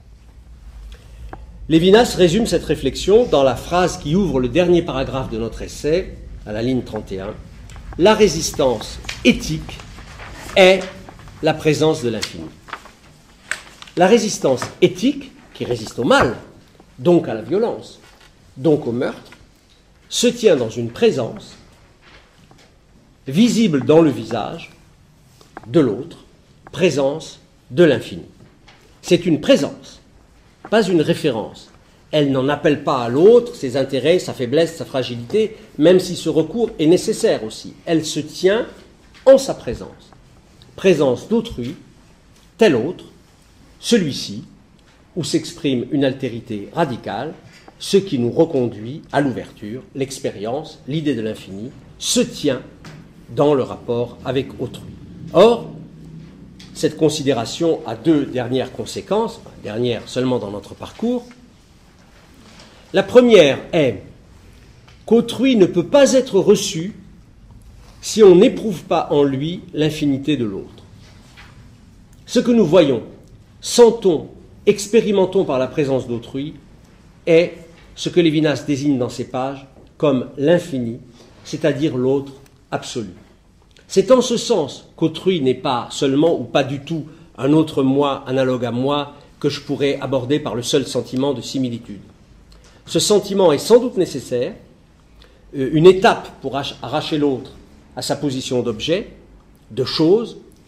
Lévinas résume cette réflexion dans la phrase qui ouvre le dernier paragraphe de notre essai, à la ligne 31. La résistance éthique est la présence de l'infini. La résistance éthique, qui résiste au mal, donc à la violence, donc au meurtre, se tient dans une présence visible dans le visage de l'autre, présence de l'infini. C'est une présence, pas une référence. Elle n'en appelle pas à l'autre ses intérêts, sa faiblesse, sa fragilité, même si ce recours est nécessaire aussi. Elle se tient en sa présence. Présence d'autrui, tel autre, celui-ci, où s'exprime une altérité radicale, ce qui nous reconduit à l'ouverture, l'expérience, l'idée de l'infini, se tient dans le rapport avec autrui. Or, cette considération a deux dernières conséquences, dernières seulement dans notre parcours. La première est qu'autrui ne peut pas être reçu si on n'éprouve pas en lui l'infinité de l'autre. Ce que nous voyons, sentons, expérimentons par la présence d'autrui est ce que Lévinas désigne dans ses pages comme l'infini, c'est-à-dire l'autre absolu. C'est en ce sens qu'autrui n'est pas seulement ou pas du tout un autre moi analogue à moi que je pourrais aborder par le seul sentiment de similitude. Ce sentiment est sans doute nécessaire, une étape pour arracher l'autre à sa position d'objet, de chose,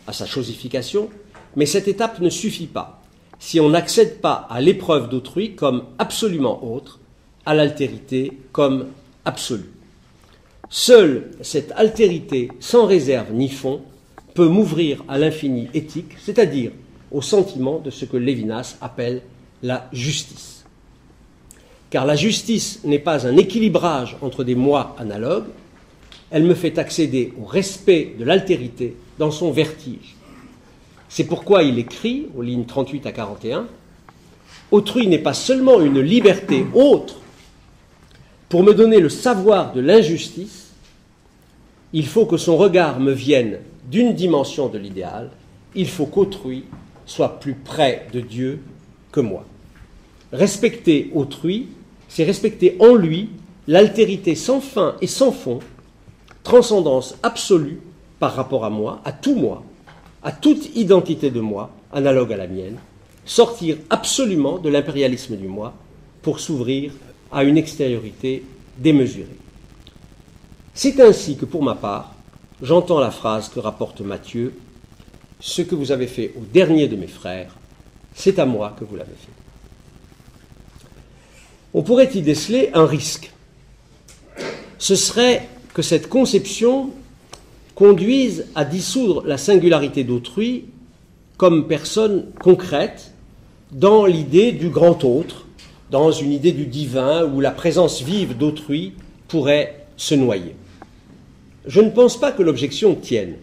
à sa chosification, mais cette étape ne suffit pas si on n'accède pas à l'épreuve d'autrui comme absolument autre, à l'altérité comme absolue. Seule cette altérité sans réserve ni fond peut m'ouvrir à l'infini éthique, c'est-à-dire au sentiment de ce que Lévinas appelle la justice. Car la justice n'est pas un équilibrage entre des moi analogues, elle me fait accéder au respect de l'altérité dans son vertige. C'est pourquoi il écrit, aux lignes 38 à 41, « Autrui n'est pas seulement une liberté autre pour me donner le savoir de l'injustice, il faut que son regard me vienne d'une dimension de l'idéal, il faut qu'autrui soit plus près de Dieu que moi. Respecter autrui, c'est respecter en lui l'altérité sans fin et sans fond, transcendance absolue par rapport à moi, à tout moi, à toute identité de moi, analogue à la mienne, sortir absolument de l'impérialisme du moi pour s'ouvrir à une extériorité démesurée. C'est ainsi que, pour ma part, j'entends la phrase que rapporte Matthieu, « Ce que vous avez fait au dernier de mes frères, c'est à moi que vous l'avez fait. » On pourrait y déceler un risque. Ce serait que cette conception conduise à dissoudre la singularité d'autrui comme personne concrète dans l'idée du grand autre, dans une idée du divin où la présence vive d'autrui pourrait se noyer. Je ne pense pas que l'objection tienne,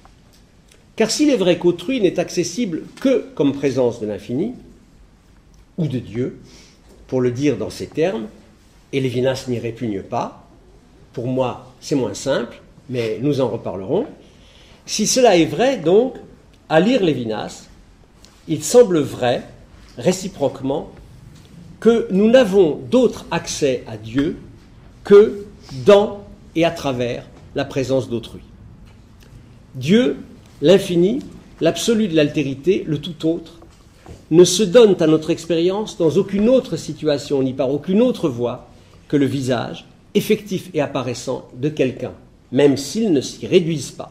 car s'il est vrai qu'autrui n'est accessible que comme présence de l'infini, ou de Dieu, pour le dire dans ces termes, et Lévinas n'y répugne pas, pour moi c'est moins simple, mais nous en reparlerons. Si cela est vrai, donc, à lire Lévinas, il semble vrai, réciproquement, que nous n'avons d'autre accès à Dieu que dans et à travers la présence d'autrui. Dieu, l'infini, l'absolu de l'altérité, le tout autre, ne se donnent à notre expérience dans aucune autre situation ni par aucune autre voie que le visage effectif et apparaissant de quelqu'un, même s'ils ne s'y réduisent pas.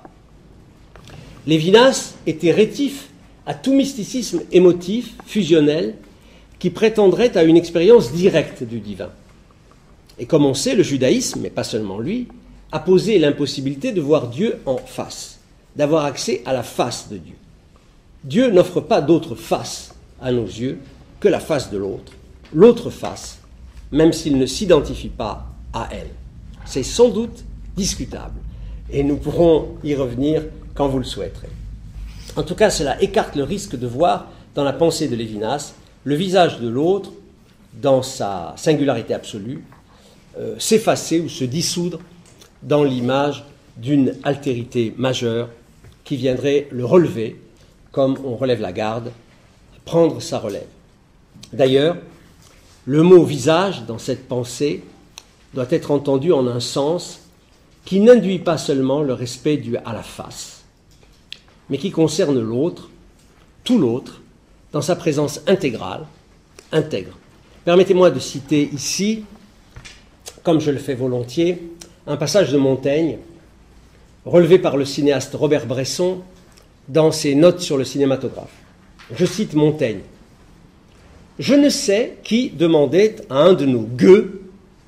Lévinas était rétif à tout mysticisme émotif, fusionnel, qui prétendrait à une expérience directe du divin. Et comme on sait, le judaïsme, mais pas seulement lui, a posé l'impossibilité de voir Dieu en face, d'avoir accès à la face de Dieu. Dieu n'offre pas d'autre face à nos yeux que la face de l'autre face, même s'il ne s'identifie pas à elle. C'est sans doute discutable, et nous pourrons y revenir quand vous le souhaiterez. En tout cas, cela écarte le risque de voir dans la pensée de Lévinas le visage de l'autre, dans sa singularité absolue, s'effacer ou se dissoudre dans l'image d'une altérité majeure qui viendrait le relever, comme on relève la garde, prendre sa relève. D'ailleurs, le mot « visage » dans cette pensée doit être entendu en un sens qui n'induit pas seulement le respect dû à la face, mais qui concerne l'autre, tout l'autre, dans sa présence intégrale, intègre. Permettez-moi de citer ici, comme je le fais volontiers, un passage de Montaigne, relevé par le cinéaste Robert Bresson dans ses notes sur le cinématographe. Je cite Montaigne. « Je ne sais qui demandait à un de nos gueux,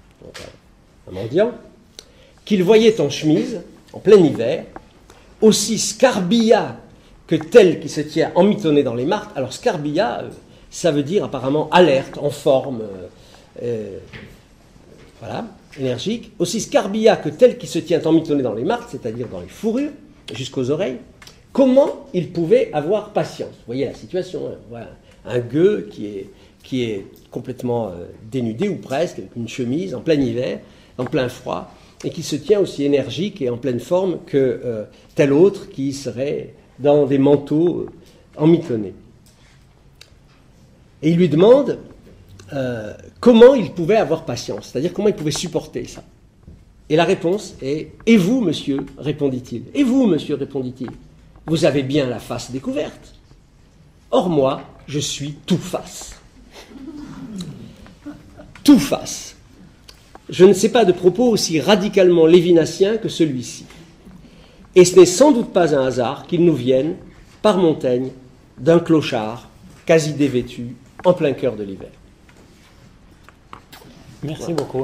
un mendiant, qu'il voyait en chemise, en plein hiver, aussi scarbillat que tel qui se tient emmitonné dans les martres. » Alors scarbillat, ça veut dire apparemment alerte, en forme, voilà, énergique. Aussi scarbillat que tel qui se tient emmitonné dans les martres, c'est-à-dire dans les fourrures, jusqu'aux oreilles. Comment il pouvait avoir patience? Vous voyez la situation, hein. Voilà. Un gueux qui est complètement dénudé ou presque, avec une chemise en plein hiver, en plein froid, et qui se tient aussi énergique et en pleine forme que tel autre qui serait dans des manteaux emmitonnés. Et il lui demande comment il pouvait avoir patience, c'est-à-dire comment il pouvait supporter ça. Et la réponse est « Et vous, monsieur ?» répondit-il. « Et vous, monsieur ?» répondit-il. « Vous avez bien la face découverte. Or moi, je suis tout face. » Tout face. Je ne sais pas de propos aussi radicalement lévinassien que celui-ci. Et ce n'est sans doute pas un hasard qu'il nous vienne, par Montaigne d'un clochard quasi dévêtu en plein cœur de l'hiver. Merci beaucoup.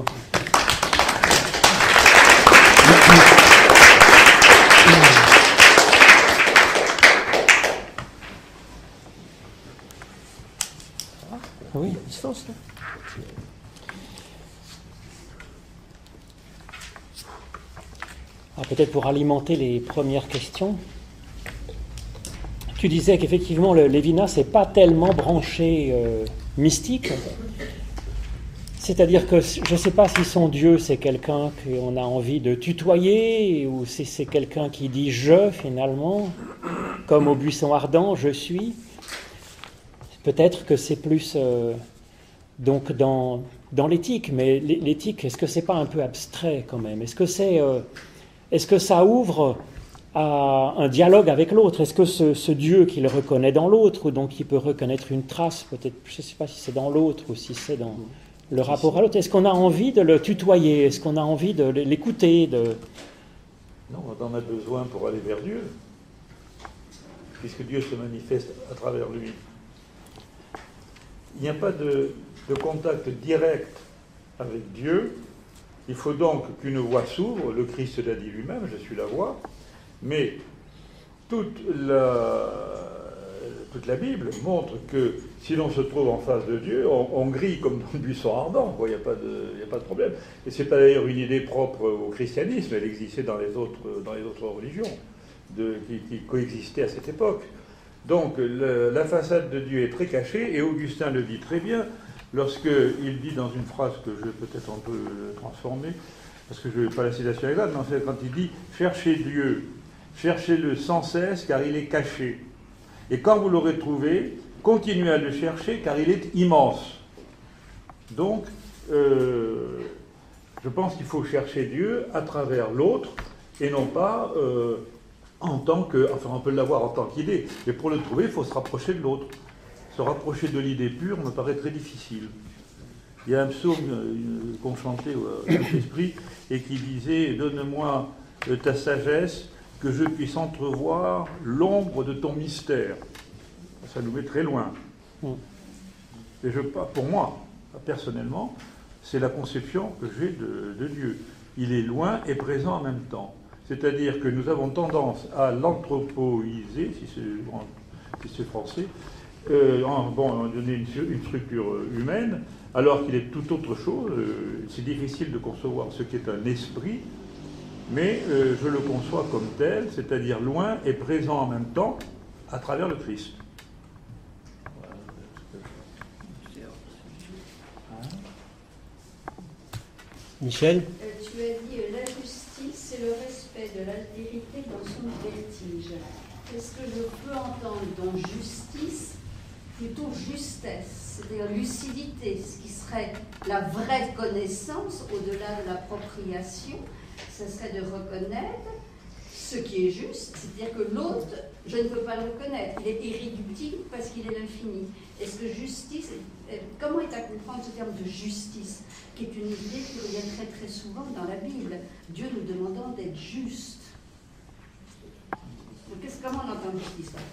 Oui, à distance, là. Alors, peut-être pour alimenter les premières questions, tu disais qu'effectivement le Lévinas n'est pas tellement branché mystique. C'est-à-dire que je ne sais pas si son Dieu c'est quelqu'un qu'on a envie de tutoyer ou si c'est quelqu'un qui dit « je » finalement, comme au buisson ardent, « je suis ». Peut-être que c'est plus donc dans l'éthique, mais l'éthique, est-ce que c'est pas un peu abstrait quand même? Est-ce que ça ouvre à un dialogue avec l'autre? Est-ce que ce Dieu qu'il reconnaît dans l'autre, ou donc il peut reconnaître une trace, peut-être, je ne sais pas si c'est dans l'autre ou si c'est dans le rapport à l'autre, est-ce qu'on a envie de le tutoyer? Est-ce qu'on a envie de l'écouter Non, on en a besoin pour aller vers Dieu, puisque Dieu se manifeste à travers lui. Il n'y a pas de contact direct avec Dieu. Il faut donc qu'une voie s'ouvre. Le Christ l'a dit lui-même, je suis la voie. Mais toute la Bible montre que si l'on se trouve en face de Dieu, on grille comme dans le buisson ardent. Il n'y a pas de problème. Et ce n'est pas d'ailleurs une idée propre au christianisme. Elle existait dans les autres religions qui coexistaient à cette époque. Donc la façade de Dieu est très cachée, et Augustin le dit très bien lorsqu'il dit dans une phrase que je vais peut-être un peu transformer, parce que je n'ai pas la citation exacte, mais c'est quand il dit « Cherchez Dieu, cherchez-le sans cesse, car il est caché. Et quand vous l'aurez trouvé, continuez à le chercher, car il est immense. » Donc, je pense qu'il faut chercher Dieu à travers l'autre, et non pas... en tant que, enfin on peut l'avoir en tant qu'idée, mais pour le trouver, il faut se rapprocher de l'autre. Se rapprocher de l'idée pure me paraît très difficile. Il y a un psaume qu'on chantait au Saint-Esprit et qui disait « Donne-moi ta sagesse, que je puisse entrevoir l'ombre de ton mystère. » Ça nous met très loin. Et pour moi, personnellement, c'est la conception que j'ai de Dieu. Il est loin et présent en même temps. C'est-à-dire que nous avons tendance à l'anthropoïser, si c'est français, donner une structure humaine, alors qu'il est tout autre chose. C'est difficile de concevoir ce qu'est un esprit, mais je le conçois comme tel, c'est-à-dire loin et présent en même temps, à travers le Christ. Michel? Tu as dit la justice, c'est le respect de l'altérité dans son vertige. Est-ce que je peux entendre dans justice plutôt justesse, c'est-à-dire lucidité, ce qui serait la vraie connaissance au-delà de l'appropriation? Ce serait de reconnaître ce qui est juste, c'est-à-dire que l'autre, je ne peux pas le reconnaître, il est irréductible parce qu'il est l'infini. Est-ce que justice, comment est à comprendre ce terme de justice, qui est une idée qui revient très très souvent dans la Bible, Dieu nous demandant d'être juste. Comment on entend justice là?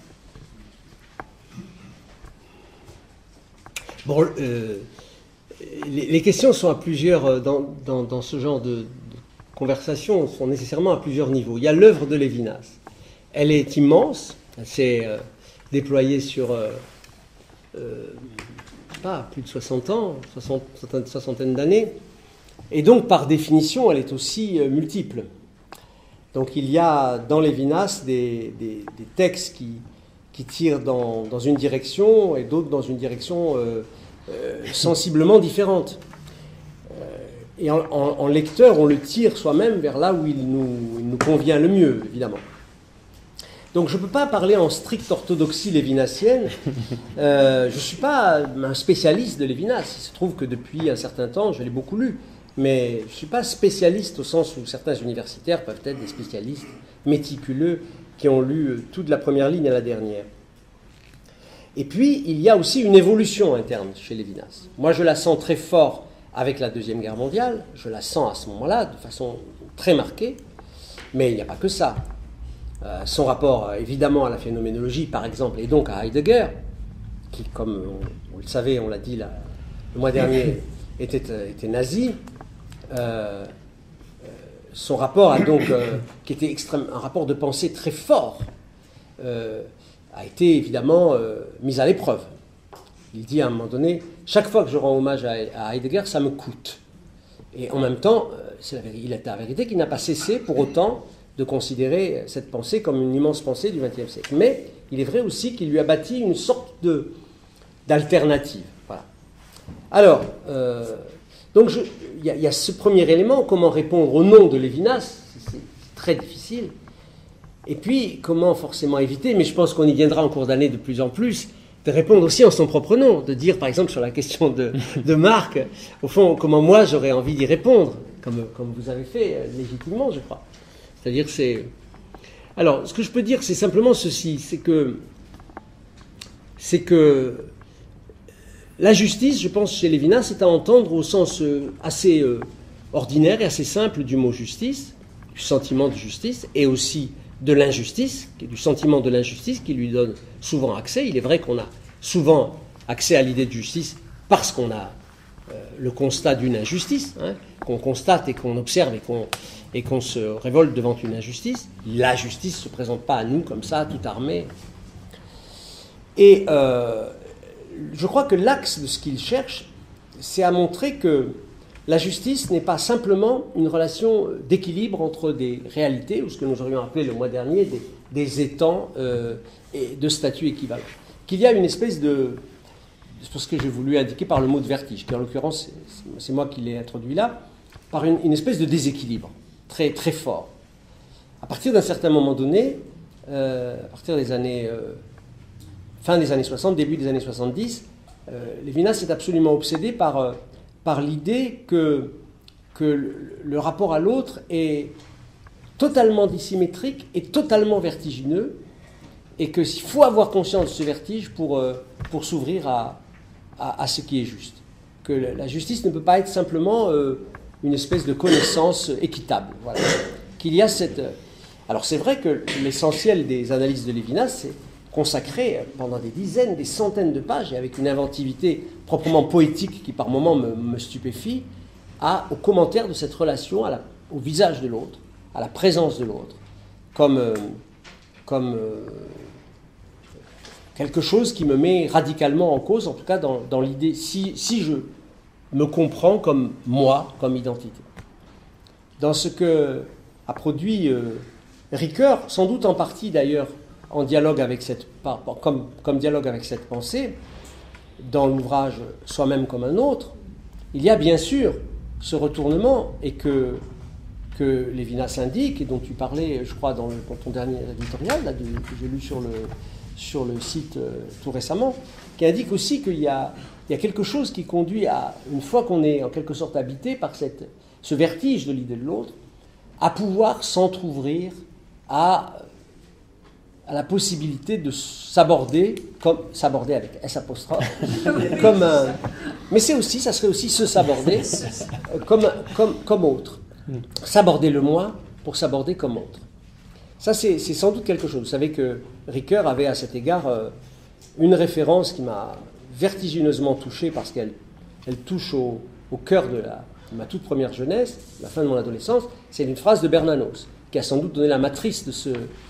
Bon, les questions sont à plusieurs, dans ce genre de conversation, sont nécessairement à plusieurs niveaux. Il y a l'œuvre de Lévinas. Elle est immense, elle s'est déployée sur plus de 60 ans, soixantaine d'années, et donc par définition, elle est aussi multiple. Donc il y a dans Lévinas des textes qui tirent dans une direction et d'autres dans une direction sensiblement différente. Et en lecteur, on le tire soi-même vers là où il nous convient le mieux, évidemment. Donc je ne peux pas parler en stricte orthodoxie lévinassienne. Je ne suis pas un spécialiste de Lévinas. Il se trouve que depuis un certain temps, je l'ai beaucoup lu. Mais je ne suis pas spécialiste au sens où certains universitaires peuvent être des spécialistes méticuleux qui ont lu tout de la première ligne à la dernière. Et puis, il y a aussi une évolution interne chez Lévinas. Moi, je la sens très fort avec la Deuxième Guerre mondiale. Je la sens à ce moment-là de façon très marquée. Mais il n'y a pas que ça. son rapport évidemment à la phénoménologie, par exemple, et donc à Heidegger, qui, comme vous le savez, on l'a dit le mois dernier, était nazi. Son rapport a donc, qui était un rapport de pensée très fort, a été évidemment mis à l'épreuve. Il dit à un moment donné, chaque fois que je rends hommage à Heidegger, ça me coûte. Et en même temps, il est la vérité qu'il n'a pas cessé pour autant de considérer cette pensée comme une immense pensée du XXe siècle. Mais il est vrai aussi qu'il lui a bâti une sorte d'alternative. Voilà. Alors, donc il y a ce premier élément, comment répondre au nom de Lévinas, c'est très difficile. Et puis, comment forcément éviter, mais je pense qu'on y viendra en cours d'année de plus en plus, de répondre aussi en son propre nom, de dire par exemple sur la question de Marc, au fond, comment moi j'aurais envie d'y répondre, comme vous avez fait légitimement, je crois. C'est-à-dire c'est... Alors, ce que je peux dire, c'est simplement ceci, c'est que la justice, je pense, chez Lévinas, c'est à entendre au sens assez ordinaire et assez simple du mot justice, du sentiment de justice, et aussi de l'injustice, du sentiment de l'injustice qui lui donne souvent accès. Il est vrai qu'on a souvent accès à l'idée de justice parce qu'on a le constat d'une injustice, hein, qu'on constate et qu'on observe et qu'on se révolte devant une injustice. La justice ne se présente pas à nous comme ça, tout armée. Et je crois que l'axe de ce qu'il cherche, c'est à montrer que la justice n'est pas simplement une relation d'équilibre entre des réalités, ou ce que nous aurions appelé le mois dernier des étangs et de statuts équivalents. Qu'il y a une espèce de... C'est ce que j'ai voulu indiquer par le mot de vertige, qui en l'occurrence, c'est moi qui l'ai introduit là, par une espèce de déséquilibre très, très fort. À partir d'un certain moment donné, à partir des années... fin des années 60, début des années 70, Lévinas est absolument obsédé par l'idée que le rapport à l'autre est totalement dissymétrique et totalement vertigineux, et qu'il faut avoir conscience de ce vertige pour s'ouvrir à ce qui est juste. Que la justice ne peut pas être simplement une espèce de connaissance équitable. Voilà. Qu'il y a cette... Alors c'est vrai que l'essentiel des analyses de Lévinas, c'est consacré pendant des dizaines, des centaines de pages, et avec une inventivité proprement poétique qui par moments me stupéfie, au commentaire de cette relation au visage de l'autre, à la présence de l'autre, comme quelque chose qui me met radicalement en cause, en tout cas dans l'idée, si je me comprends comme moi, comme identité. Dans ce que a produit Ricoeur, sans doute en partie d'ailleurs, en dialogue avec comme dialogue avec cette pensée, dans l'ouvrage Soi-même comme un autre, il y a bien sûr ce retournement, et que Lévinas indique, et dont tu parlais, je crois, dans ton dernier éditorial, là, que j'ai lu sur le site tout récemment, qui indique aussi qu'il y a quelque chose qui conduit à, une fois qu'on est en quelque sorte habité par ce vertige de l'idée de l'autre, à pouvoir s'entrouvrir à la possibilité de s'aborder avec S apostrophe, mais ça serait aussi se s'aborder comme autre. S'aborder le moi pour s'aborder comme autre. Ça, c'est sans doute quelque chose. Vous savez que Ricoeur avait à cet égard une référence qui m'a vertigineusement touché, parce qu'elle touche au cœur de ma toute première jeunesse, la fin de mon adolescence. C'est une phrase de Bernanos, qui a sans doute donné la matrice de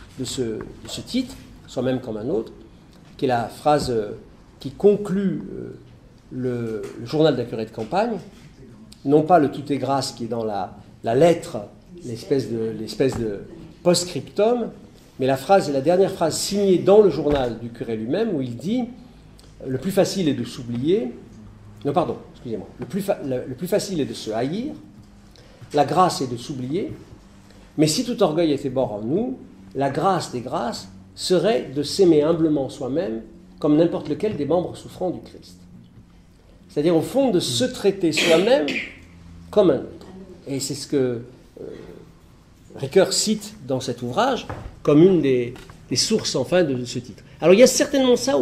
ce titre, Soi-même comme un autre, qui est la phrase qui conclut le journal d'un curé de campagne, non pas le tout est grâce qui est dans la lettre, l'espèce de post-scriptum, mais la dernière phrase signée dans le journal du curé lui-même, où il dit « Le plus facile est de s'oublier, non pardon, excusez-moi, le plus facile est de se haïr, la grâce est de s'oublier, mais si tout orgueil était mort en nous, la grâce des grâces serait de s'aimer humblement soi-même comme n'importe lequel des membres souffrants du Christ. » C'est-à-dire, au fond, de se traiter soi-même comme un autre. Et c'est ce que Ricoeur cite dans cet ouvrage comme une des sources, enfin, de ce titre. Alors, il y a certainement ça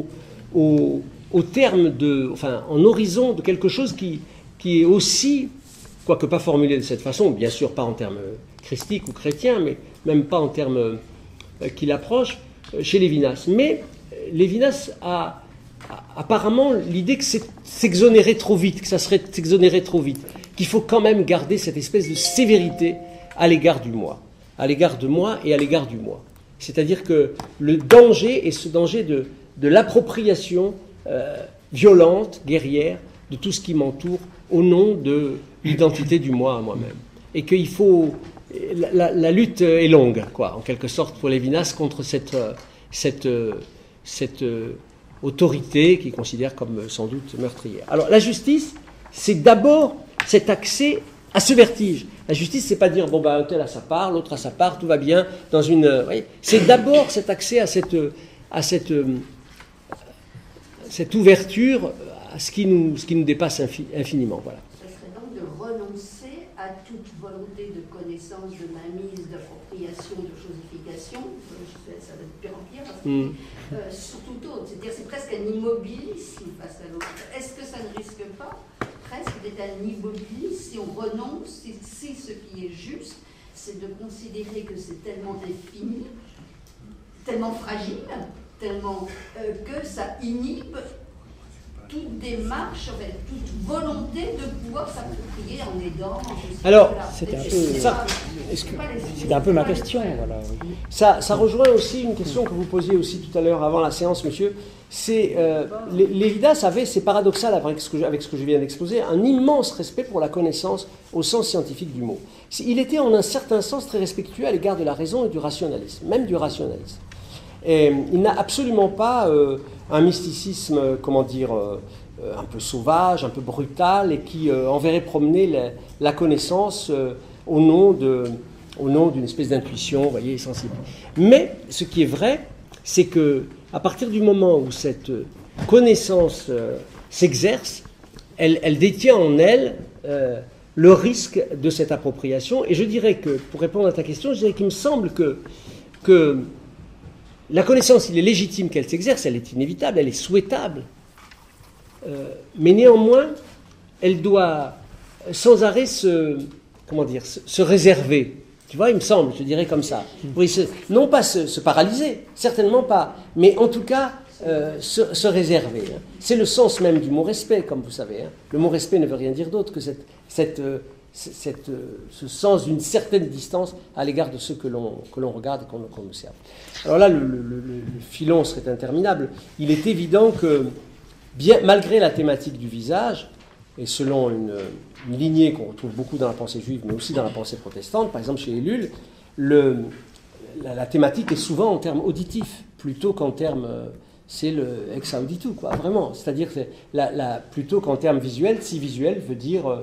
au terme en horizon de quelque chose qui est aussi, quoique pas formulé de cette façon, bien sûr pas en termes christiques ou chrétiens, mais même pas en termes qu'il approche chez Lévinas. Mais Lévinas a apparemment l'idée que c'est s'exonérer trop vite, que ça serait s'exonérer trop vite, qu'il faut quand même garder cette espèce de sévérité à l'égard du moi, à l'égard de moi et à l'égard du moi. C'est-à-dire que le danger est ce danger de l'appropriation violente, guerrière, de tout ce qui m'entoure au nom de l'identité du moi à moi-même. Et qu'il faut... La lutte est longue, quoi, en quelque sorte, pour Lévinas contre cette autorité qu'il considère comme sans doute meurtrière. Alors la justice, c'est d'abord cet accès à ce vertige. La justice, c'est pas dire bon un tel a sa part, l'autre a sa part, tout va bien dans une. C'est d'abord cet accès à cette ouverture à ce qui nous dépasse infiniment. Voilà. Ça serait donc de renoncer à toute volonté de connaissance, de mainmise, d'appropriation, de chosification. Ça va de pire en pire. Surtout autre, c'est-à-dire c'est presque un immobilisme face à l'autre. Est-ce que ça ne risque pas presque d'être un immobilisme si on renonce, si ce qui est juste, c'est de considérer que c'est tellement infini, tellement fragile, tellement que ça inhibe toute démarche, en fait, toute volonté de pouvoir s'approprier en aidant. Alors, c'était un peu ma question. Voilà. Ça rejoint aussi une question que vous posiez aussi tout à l'heure avant la séance, monsieur. C'est Lévinas avait, c'est paradoxal avec ce que je viens d'exposer, un immense respect pour la connaissance au sens scientifique du mot. Il était en un certain sens très respectueux à l'égard de la raison et du rationalisme, même du rationalisme. Et il n'a absolument pas un mysticisme, un peu sauvage, un peu brutal, et qui enverrait promener la connaissance au nom d'une espèce d'intuition, vous voyez, sensible. Mais ce qui est vrai, c'est que à partir du moment où cette connaissance s'exerce, elle détient en elle le risque de cette appropriation. Et je dirais que, pour répondre à ta question, je dirais qu'il me semble que la connaissance, il est légitime qu'elle s'exerce, elle est inévitable, elle est souhaitable. Mais néanmoins, elle doit sans arrêt se réserver. Tu vois, il me semble, je dirais comme ça. Oui, non pas se paralyser, certainement pas, mais en tout cas se réserver. Hein. C'est le sens même du mot respect, comme vous savez. Hein. Le mot respect ne veut rien dire d'autre que ce sens d'une certaine distance à l'égard de ceux que l'on regarde et qu'on observe. Alors là, le filon serait interminable. Il est évident que, malgré la thématique du visage, et selon une lignée qu'on retrouve beaucoup dans la pensée juive, mais aussi dans la pensée protestante, par exemple chez Ellul, la thématique est souvent en termes auditifs, plutôt qu'en termes... c'est le ex auditu, quoi, vraiment. C'est-à-dire que plutôt qu'en termes visuels, si visuel veut dire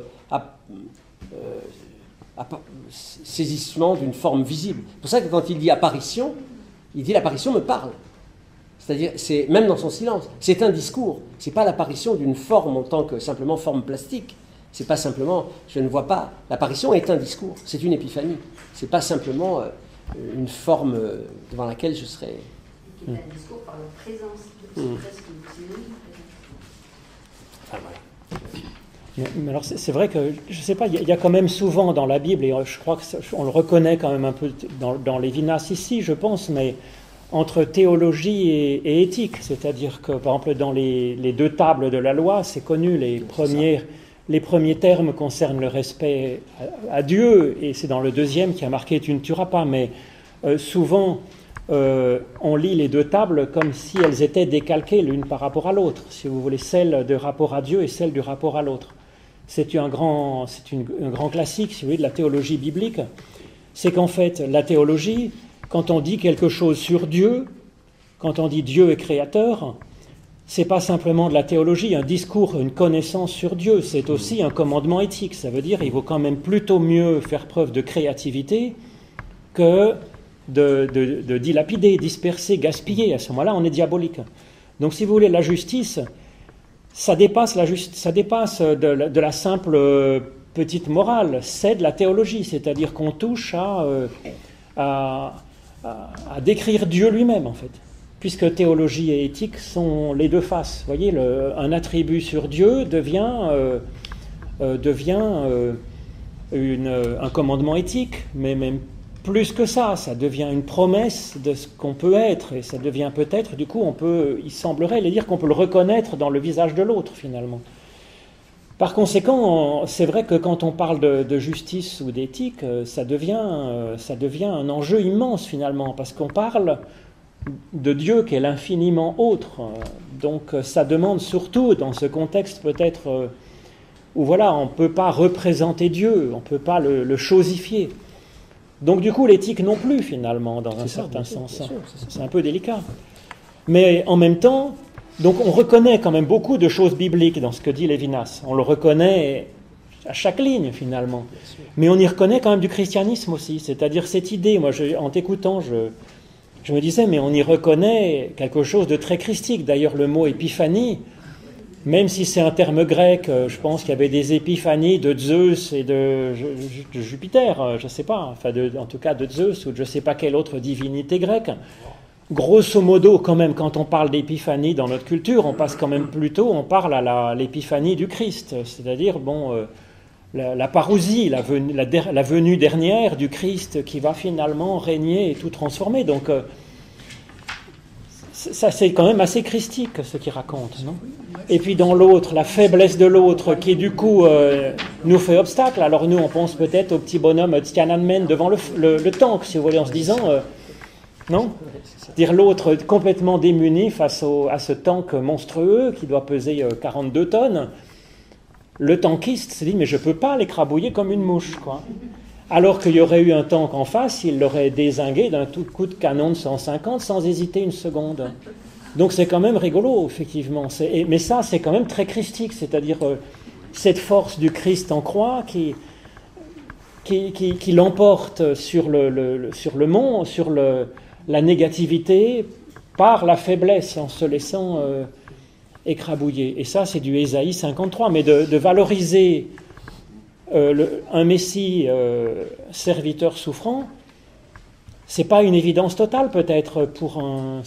saisissement d'une forme visible. C'est pour ça que quand il dit apparition, il dit l'apparition me parle. C'est-à-dire, c'est même dans son silence, c'est un discours. C'est pas l'apparition d'une forme en tant que simplement forme plastique. C'est pas simplement, je ne vois pas. L'apparition est un discours, c'est une épiphanie. C'est pas simplement une forme devant laquelle je serais. Qui est un discours par la présence de presque synonyme. Enfin voilà. Mais alors c'est vrai que, je ne sais pas, il y a quand même souvent dans la Bible, et je crois qu'on le reconnaît quand même un peu dans Lévinas ici, je pense, mais entre théologie et éthique, c'est-à-dire que, par exemple, dans les deux tables de la loi, c'est connu, les premiers termes concernent le respect à Dieu, et c'est dans le deuxième qui a marqué « tu ne tueras pas », mais souvent... on lit les deux tables comme si elles étaient décalquées l'une par rapport à l'autre, si vous voulez, celle de rapport à Dieu et celle du rapport à l'autre. C'est un grand classique, si vous voulez, de la théologie biblique. C'est qu'en fait, la théologie, quand on dit quelque chose sur Dieu, quand on dit Dieu est créateur, c'est pas simplement de la théologie, un discours, une connaissance sur Dieu, c'est aussi un commandement éthique. Ça veut dire qu'il vaut quand même plutôt mieux faire preuve de créativité que de dilapider, disperser, gaspiller. À ce moment-là, on est diabolique. Donc, si vous voulez, la justice, ça dépasse de la simple petite morale, c'est de la théologie, c'est-à-dire qu'on touche à décrire Dieu lui-même, en fait, puisque théologie et éthique sont les deux faces. Vous voyez, un attribut sur Dieu devient un commandement éthique, mais même plus que ça devient une promesse de ce qu'on peut être, et ça devient peut-être, du coup, il semblerait dire qu'on peut le reconnaître dans le visage de l'autre, finalement. Par conséquent, c'est vrai que quand on parle de justice ou d'éthique, ça devient un enjeu immense, finalement, parce qu'on parle de Dieu qui est l'infiniment autre. Donc ça demande surtout, dans ce contexte peut-être où voilà, on ne peut pas représenter Dieu, on ne peut pas le chosifier. Donc du coup, l'éthique non plus, finalement, dans un certain sens. C'est un peu délicat. Mais en même temps, donc on reconnaît quand même beaucoup de choses bibliques dans ce que dit Lévinas. On le reconnaît à chaque ligne, finalement. Mais on y reconnaît quand même du christianisme aussi. C'est-à-dire cette idée, moi, en t'écoutant, je me disais, mais on y reconnaît quelque chose de très christique. D'ailleurs, le mot épiphanie, même si c'est un terme grec, je pense qu'il y avait des épiphanies de Zeus et de Jupiter, je ne sais pas, enfin en tout cas de Zeus ou de je ne sais pas quelle autre divinité grecque. Grosso modo, quand même, quand on parle d'épiphanie dans notre culture, on passe quand même plutôt, on parle à l'épiphanie du Christ, c'est-à-dire, la parousie, la venue dernière du Christ qui va finalement régner et tout transformer. Donc, ça, c'est quand même assez christique, ce qu'il raconte, non ? Et puis dans l'autre, la faiblesse de l'autre qui, du coup, nous fait obstacle. Alors nous, on pense peut-être au petit bonhomme Tiananmen devant le tank, si vous voulez, en se disant... non ? Dire l'autre complètement démuni face à ce tank monstrueux qui doit peser 42 tonnes. Le tankiste se dit, mais je ne peux pas l'écrabouiller comme une mouche, quoi. Alors qu'il y aurait eu un tank en face, il l'aurait dézingué d'un tout coup de canon de 150 sans hésiter une seconde. Donc c'est quand même rigolo, effectivement. Mais ça, c'est quand même très christique, c'est-à-dire cette force du Christ en croix qui l'emporte sur le monde, sur la négativité, par la faiblesse, en se laissant écrabouiller. Et ça, c'est du Ésaïe 53. Mais de valoriser un Messie serviteur souffrant, c'est pas une évidence totale peut-être pour un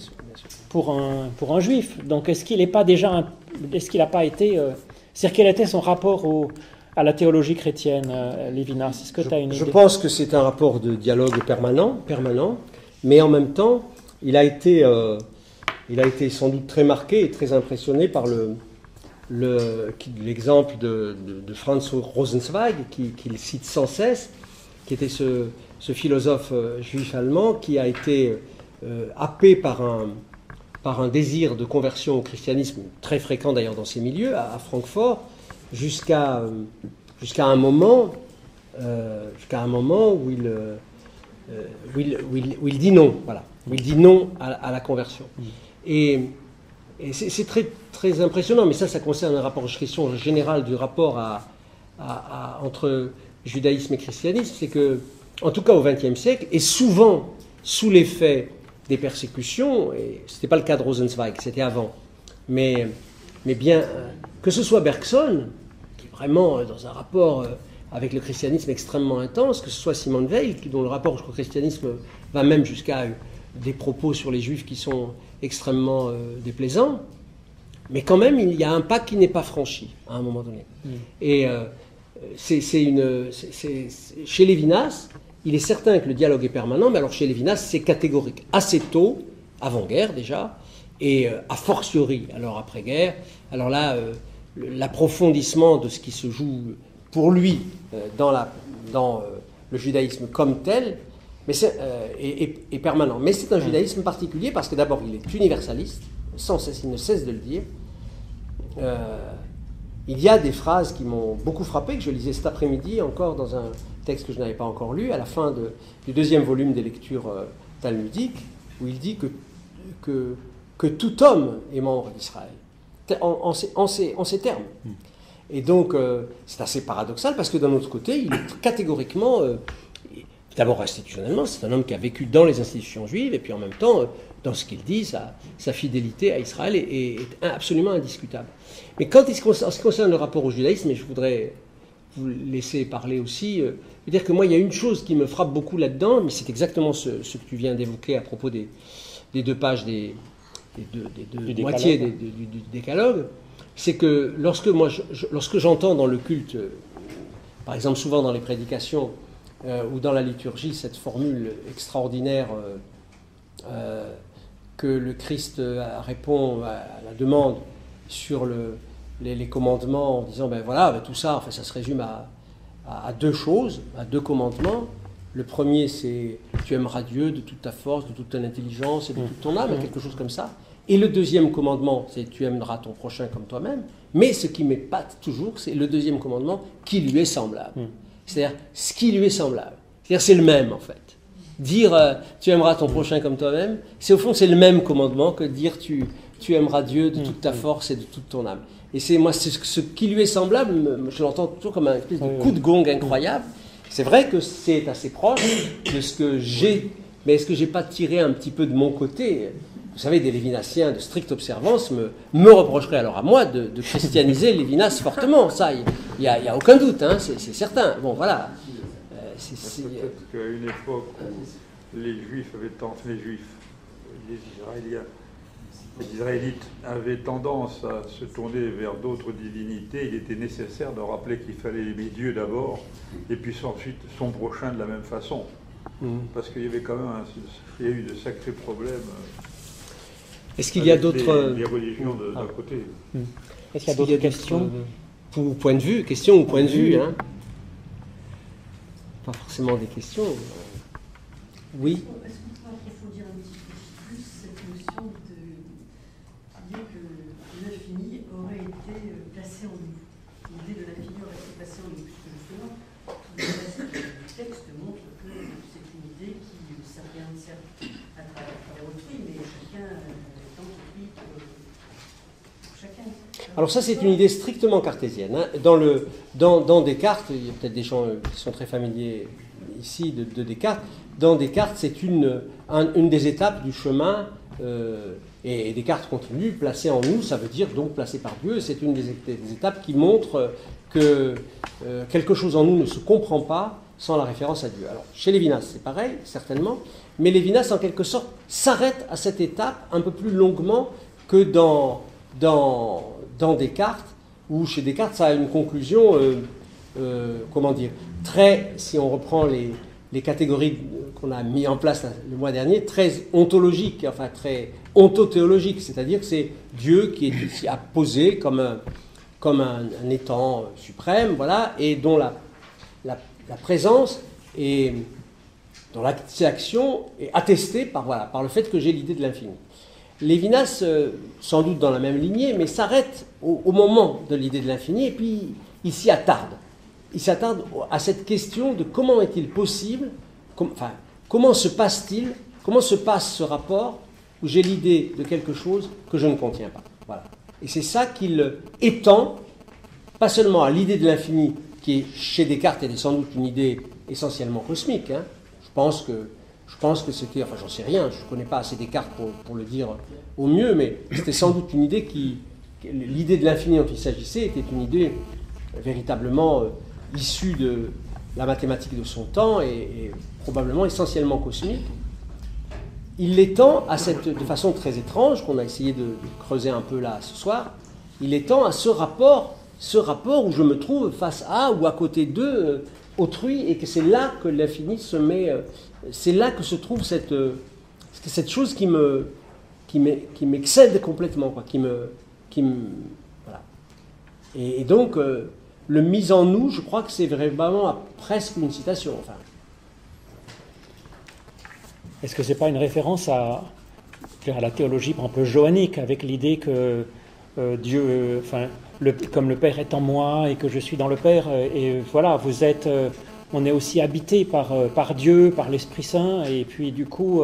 juif. Donc est-ce qu'il n'a pas été c'est-à-dire quel était son rapport à la théologie chrétienne, Lévinas? Est-ce que tu as une idée? Je pense que c'est un rapport de dialogue permanent, mais en même temps, il a été sans doute très marqué et très impressionné par l'exemple de Franz Rosenzweig, qu'il cite sans cesse, qui était ce philosophe juif allemand qui a été happé par un désir de conversion au christianisme, très fréquent d'ailleurs dans ces milieux, à Francfort, jusqu'à un moment où il dit non, voilà, où il dit non à la conversion. Et c'est très, très impressionnant, mais ça concerne un rapport, question générale du rapport entre judaïsme et christianisme, c'est que, en tout cas au XXe siècle, et souvent sous l'effet des persécutions, et ce n'était pas le cas de Rosenzweig, c'était avant, mais bien, que ce soit Bergson, qui est vraiment dans un rapport avec le christianisme extrêmement intense, que ce soit Simone Weil, dont le rapport au christianisme va même jusqu'à des propos sur les juifs qui sont extrêmement déplaisants, mais quand même il y a un pas qui n'est pas franchi à un moment donné. Et chez Lévinas, il est certain que le dialogue est permanent, mais alors chez Lévinas c'est catégorique, assez tôt, avant-guerre déjà, et a fortiori alors après-guerre. Alors là, l'approfondissement de ce qui se joue pour lui dans le judaïsme comme tel, mais est permanent. Mais c'est un judaïsme particulier parce que d'abord il est universaliste, il ne cesse de le dire. Il y a des phrases qui m'ont beaucoup frappé, que je lisais cet après-midi encore dans un texte que je n'avais pas encore lu, à la fin du deuxième volume des lectures talmudiques, où il dit que tout homme est membre d'Israël, en ces termes. Et donc, c'est assez paradoxal, parce que d'un autre côté, il est catégoriquement, d'abord institutionnellement, c'est un homme qui a vécu dans les institutions juives, et puis en même temps, dans ce qu'il dit, sa fidélité à Israël est absolument indiscutable. Mais en ce qui concerne le rapport au judaïsme, et je voudrais vous laisser parler aussi, je veux dire que moi, il y a une chose qui me frappe beaucoup là-dedans, mais c'est exactement ce que tu viens d'évoquer à propos des deux pages des deux moitiés du décalogue, c'est que lorsque j'entends dans le culte, par exemple souvent dans les prédications, ou dans la liturgie, cette formule extraordinaire que le Christ répond à la demande sur les commandements en disant, ben voilà, ben tout ça, enfin, ça se résume à deux choses, à deux commandements. Le premier, c'est tu aimeras Dieu de toute ta force, de toute ton intelligence et de toute ton âme, quelque chose comme ça. Et le deuxième commandement, c'est tu aimeras ton prochain comme toi-même. Mais ce qui m'épate toujours, c'est le deuxième commandement qui lui est semblable. C'est-à-dire ce qui lui est semblable. C'est-à-dire c'est le même en fait. Dire tu aimeras ton prochain comme toi-même, c'est au fond c'est le même commandement que dire tu aimeras Dieu de toute ta force et de toute ton âme. Et c'est moi ce qui lui est semblable, je l'entends toujours comme un espèce de coup de gong incroyable. C'est vrai que c'est assez proche de ce que j'ai, mais est-ce que j'ai pas tiré un petit peu de mon côté? Vous savez, des lévinassiens de stricte observance me reprocheraient alors à moi de christianiser Lévinas fortement. Ça, il y a aucun doute, hein, c'est certain. Bon, voilà. Peut-être qu'à une époque où les Israélites avaient tendance à se tourner vers d'autres divinités, il était nécessaire de rappeler qu'il fallait aimer Dieu d'abord, et puis ensuite son prochain de la même façon. Parce qu'il y avait quand même il y a eu de sacrés problèmes. Est-ce qu'il y a d'autres... Les religions d'un côté. Est-ce qu'il y a d'autres questions ou point de vue, questions ou point de vue, hein. Pas forcément des questions. Oui. Est-ce qu'on peut approfondir un petit peu plus cette notion d'idée que l'infini aurait été placé en nous? L'idée de l'infini aurait été placée en nous, puisque justement, le texte montre que c'est une idée qui s'appréhende certes à travers autrui, mais chacun étant autrui pour chacun. Alors ça, c'est une idée strictement cartésienne. Hein. Dans Descartes, il y a peut-être des gens qui sont très familiers ici de Descartes. Dans Descartes, c'est une des étapes du chemin, et Descartes continue, placé en nous, ça veut dire donc placé par Dieu. C'est une des étapes qui montre que quelque chose en nous ne se comprend pas sans la référence à Dieu. Alors, chez Lévinas, c'est pareil, certainement, mais Lévinas, en quelque sorte, s'arrête à cette étape un peu plus longuement que dans Descartes, où chez Descartes, ça a une conclusion, très, si on reprend les catégories qu'on a mis en place le mois dernier, très ontologique, enfin très ontothéologique, c'est-à-dire que c'est Dieu qui est ici posé comme un étant suprême, voilà, et dont la présence et dont l'action est attestée par le fait que j'ai l'idée de l'infini. Lévinas, sans doute dans la même lignée, mais s'arrête au moment de l'idée de l'infini, et puis il s'y attarde. Il s'attarde à cette question de comment est-il possible, comment se passe-t-il, comment se passe ce rapport où j'ai l'idée de quelque chose que je ne contiens pas. Voilà. Et c'est ça qu'il étend, pas seulement à l'idée de l'infini, qui est chez Descartes est sans doute une idée essentiellement cosmique. Hein. Je pense que c'était, enfin j'en sais rien, je ne connais pas assez Descartes pour le dire au mieux, mais c'était sans doute une idée l'idée de l'infini dont il s'agissait était une idée véritablement issue de la mathématique de son temps et probablement essentiellement cosmique. Il l'étend de façon très étrange, qu'on a essayé de creuser un peu là ce soir, il l'étend à ce rapport où je me trouve face à ou à côté d'eux autrui, et que c'est là que l'infini se met, c'est là que se trouve cette chose qui m'excède complètement, quoi, voilà. Et donc le mise en nous, je crois que c'est vraiment presque une citation. Enfin. Est-ce que c'est pas une référence à la théologie, par exemple, johannique, avec l'idée que Dieu, comme le Père est en moi et que je suis dans le Père, et voilà, on est aussi habité par Dieu, par l'Esprit Saint, et puis du coup,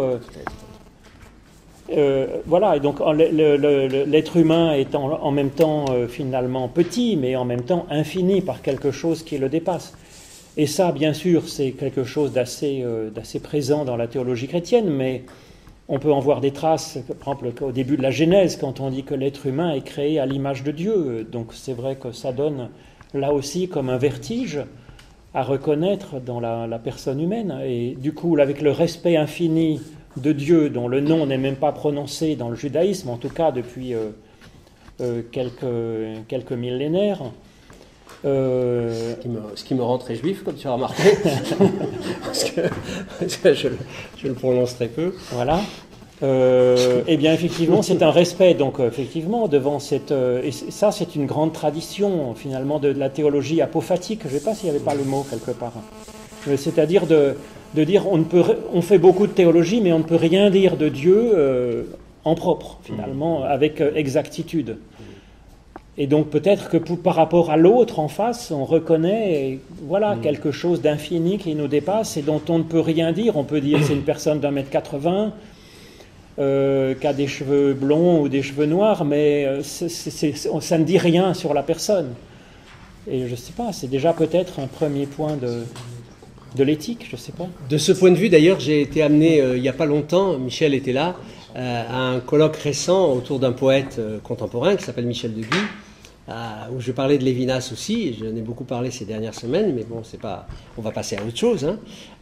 voilà, et donc l'être humain est en même temps finalement petit, mais en même temps infini par quelque chose qui le dépasse. Et ça, bien sûr, c'est quelque chose d'assez présent dans la théologie chrétienne, mais on peut en voir des traces, par exemple au début de la Genèse, quand on dit que l'être humain est créé à l'image de Dieu. Donc c'est vrai que ça donne là aussi comme un vertige à reconnaître dans la personne humaine. Et du coup, avec le respect infini de Dieu, dont le nom n'est même pas prononcé dans le judaïsme, en tout cas depuis quelques millénaires, Ce qui me rend très juif, comme tu as remarqué, parce que je le prononce très peu. Voilà. Eh bien, effectivement, c'est un respect, donc, effectivement, devant cette... et ça, c'est une grande tradition, finalement, de la théologie apophatique. Je ne sais pas s'il n'y avait pas le mot quelque part. C'est-à-dire de dire, on fait beaucoup de théologie, mais on ne peut rien dire de Dieu en propre, finalement, avec exactitude. Et donc, peut-être que par rapport à l'autre en face, on reconnaît, voilà, quelque chose d'infini qui nous dépasse et dont on ne peut rien dire. On peut dire que c'est une personne d'1,80 m, qui a des cheveux blonds ou des cheveux noirs, mais ça ne dit rien sur la personne. Et je ne sais pas, c'est déjà peut-être un premier point de l'éthique, je ne sais pas. De ce point de vue, d'ailleurs, j'ai été amené, il n'y a pas longtemps, Michel était là, à un colloque récent autour d'un poète contemporain qui s'appelle Michel de Guy, où je parlais de Lévinas aussi, et j'en ai beaucoup parlé ces dernières semaines, mais bon, c'est pas, on va passer à autre chose, hein,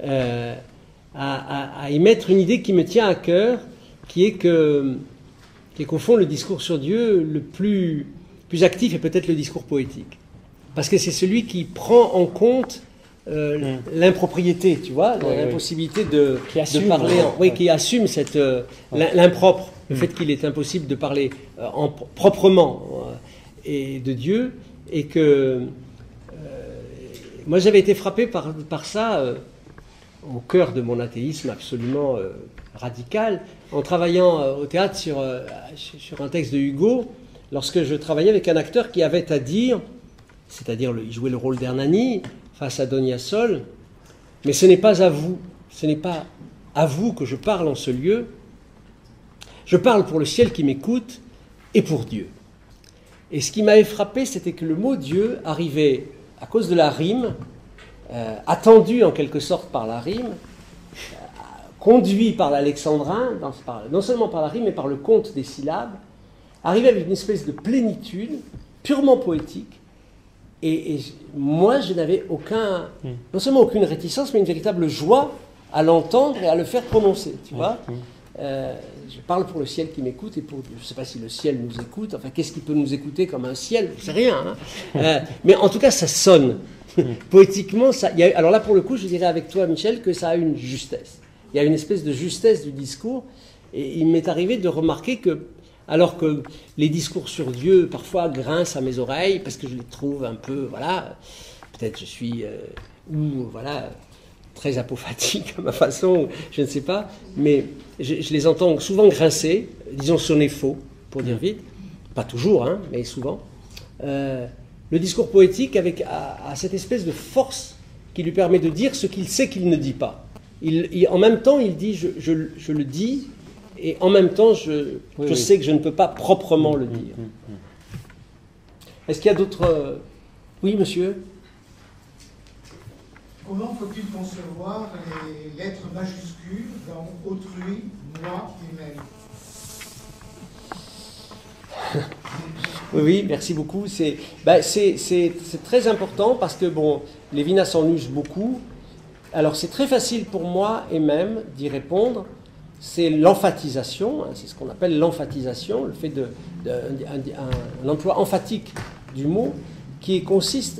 à y mettre une idée qui me tient à cœur, qui est qu'au fond, le discours sur Dieu, le plus actif est peut-être le discours poétique. Parce que c'est celui qui prend en compte l'impropriété, tu vois, l'impossibilité de parler, qui assume cette l'impropre, le fait qu'il est impossible de parler proprement et de Dieu, et que moi j'avais été frappé par ça au cœur de mon athéisme absolument radical, en travaillant au théâtre sur un texte de Hugo, lorsque je travaillais avec un acteur qui avait à dire, c'est-à-dire il jouait le rôle d'Hernani face à Donia Sol, mais ce n'est pas à vous que je parle en ce lieu, je parle pour le ciel qui m'écoute et pour Dieu. Et ce qui m'avait frappé, c'était que le mot Dieu arrivait à cause de la rime, attendu en quelque sorte par la rime, conduit par l'alexandrin, non seulement par la rime, mais par le compte des syllabes, arrivait avec une espèce de plénitude purement poétique. Et moi, je n'avais non seulement aucune réticence, mais une véritable joie à l'entendre et à le faire prononcer, tu vois. Je parle pour le ciel qui m'écoute et pour Dieu. Je ne sais pas si le ciel nous écoute, enfin, qu'est-ce qui peut nous écouter comme un ciel? Je ne sais rien. Hein. Mais en tout cas, ça sonne. Poétiquement, alors là, pour le coup, je dirais avec toi, Michel, que ça a une justesse. Il y a une espèce de justesse du discours. Et il m'est arrivé de remarquer que, alors que les discours sur Dieu, parfois, grincent à mes oreilles, parce que je les trouve un peu, voilà, peut-être je suis, très apophatique à ma façon, je ne sais pas, mais je les entends souvent grincer, disons sonner faux, pour dire vite, pas toujours, hein, mais souvent. Le discours poétique a cette espèce de force qui lui permet de dire ce qu'il sait qu'il ne dit pas. En même temps, il dit je le dis, et en même temps, je sais que je ne peux pas proprement le dire. Est-ce qu'il y a d'autres... Oui, monsieur? Comment faut-il concevoir les lettres majuscules dans autrui, moi et même? Oui, merci beaucoup. C'est très important parce que, bon, Lévinas s'en use beaucoup. Alors, c'est très facile pour moi et même d'y répondre. C'est l'emphatisation, hein, c'est ce qu'on appelle l'emphatisation, le fait un emploi emphatique du mot qui consiste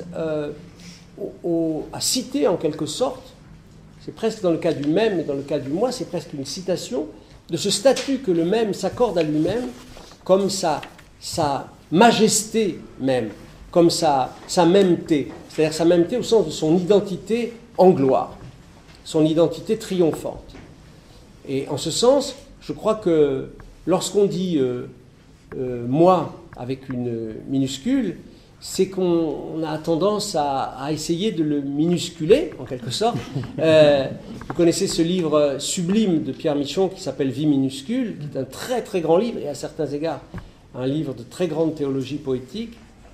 à citer en quelque sorte, c'est presque dans le cas du même et dans le cas du moi, c'est presque une citation de ce statut que le même s'accorde à lui-même comme sa majesté même, comme sa mêmeté, c'est-à-dire sa mêmeté au sens de son identité en gloire, son identité triomphante. Et en ce sens, je crois que lorsqu'on dit moi avec une minuscule, c'est qu'on a tendance à essayer de le minusculer, en quelque sorte. Vous connaissez ce livre sublime de Pierre Michon qui s'appelle Vie minuscule, qui est un très très grand livre, et à certains égards un livre de très grande théologie poétique,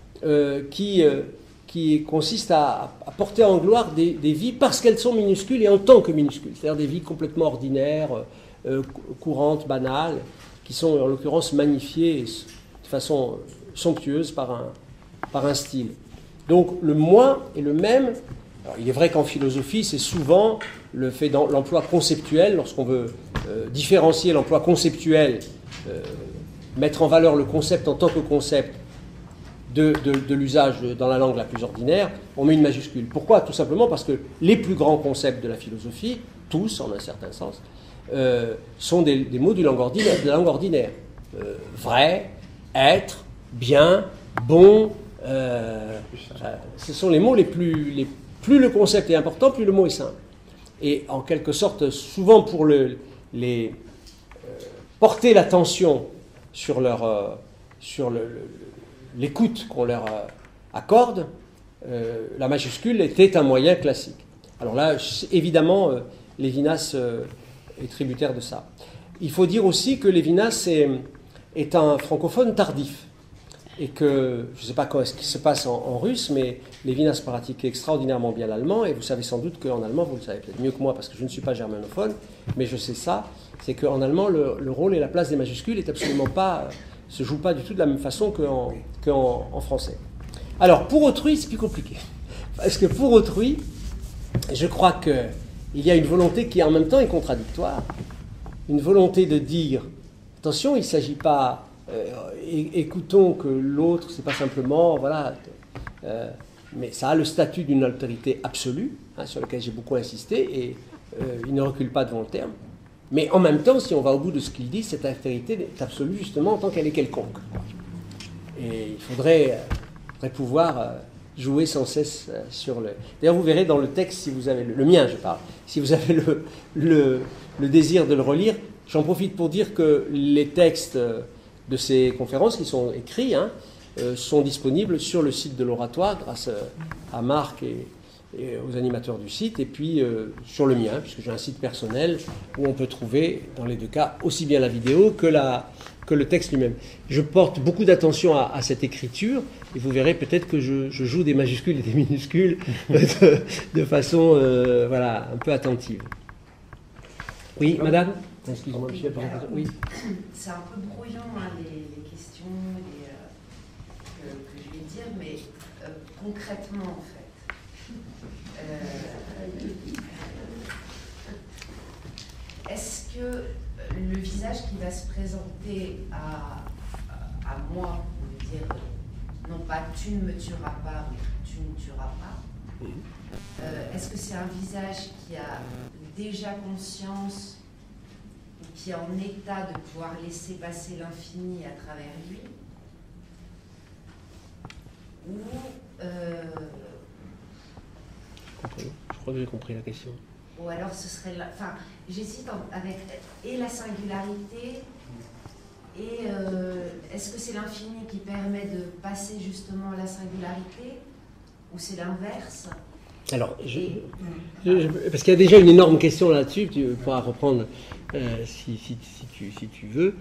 qui consiste à porter en gloire des vies parce qu'elles sont minuscules et en tant que minuscules, c'est-à-dire des vies complètement ordinaires, courantes, banales, qui sont en l'occurrence magnifiées de façon somptueuse par un style. Donc le moi et le même, alors il est vrai qu'en philosophie c'est souvent le fait dans l'emploi conceptuel, lorsqu'on veut différencier l'emploi conceptuel, mettre en valeur le concept en tant que concept de l'usage dans la langue la plus ordinaire, on met une majuscule. Pourquoi? Tout simplement parce que les plus grands concepts de la philosophie, tous en un certain sens, sont des mots de la langue ordinaire. Vrai, être, bien, bon, ce sont les mots plus le concept est important, plus le mot est simple. Et en quelque sorte, souvent pour porter l'attention sur l'écoute qu'on leur accorde, la majuscule était un moyen classique. Alors là, évidemment, Lévinas est tributaire de ça. Il faut dire aussi que Lévinas est un francophone tardif. Et que, je ne sais pas ce qui se passe en russe, mais Lévinas pratiquait extraordinairement bien l'allemand, et vous savez sans doute qu'en allemand, vous le savez peut-être mieux que moi, parce que je ne suis pas germanophone, mais je sais ça, c'est qu'en allemand, le rôle et la place des majuscules est absolument pas, se joue pas du tout de la même façon qu'en français. Alors, pour autrui, c'est plus compliqué. Parce que pour autrui, je crois qu'il y a une volonté qui en même temps est contradictoire. Une volonté de dire, attention, il ne s'agit pas... écoutons que l'autre, c'est pas simplement, voilà, mais ça a le statut d'une altérité absolue, sur laquelle j'ai beaucoup insisté, et il ne recule pas devant le terme. Mais en même temps, si on va au bout de ce qu'il dit, cette altérité est absolue justement en tant qu'elle est quelconque. Et il faudrait pouvoir jouer sans cesse sur le... D'ailleurs, vous verrez dans le texte, si vous avez le mien, je parle, si vous avez le désir de le relire, j'en profite pour dire que les textes de ces conférences qui sont écrits sont disponibles sur le site de l'Oratoire grâce à Marc et aux animateurs du site, et puis sur le mien, puisque j'ai un site personnel où on peut trouver, dans les deux cas, aussi bien la vidéo que le texte lui-même. Je porte beaucoup d'attention à cette écriture, et vous verrez peut-être que je joue des majuscules et des minuscules de façon un peu attentive. Oui, madame? Excusez-moi, monsieur. Oui. C'est un peu brouillon, les questions que je vais dire, mais concrètement, en fait. Est-ce que le visage qui va se présenter à moi, pour me dire non pas tu ne me tueras pas, mais tu ne tueras pas, est-ce que c'est un visage qui a déjà conscience, qui est en état de pouvoir laisser passer l'infini à travers lui, ou je crois que j'ai compris la question. Ou alors ce serait... Enfin, j'hésite avec et la singularité, et est-ce que c'est l'infini qui permet de passer justement à la singularité, ou c'est l'inverse? Alors, parce qu'il y a déjà une énorme question là-dessus, tu pourras reprendre si tu veux,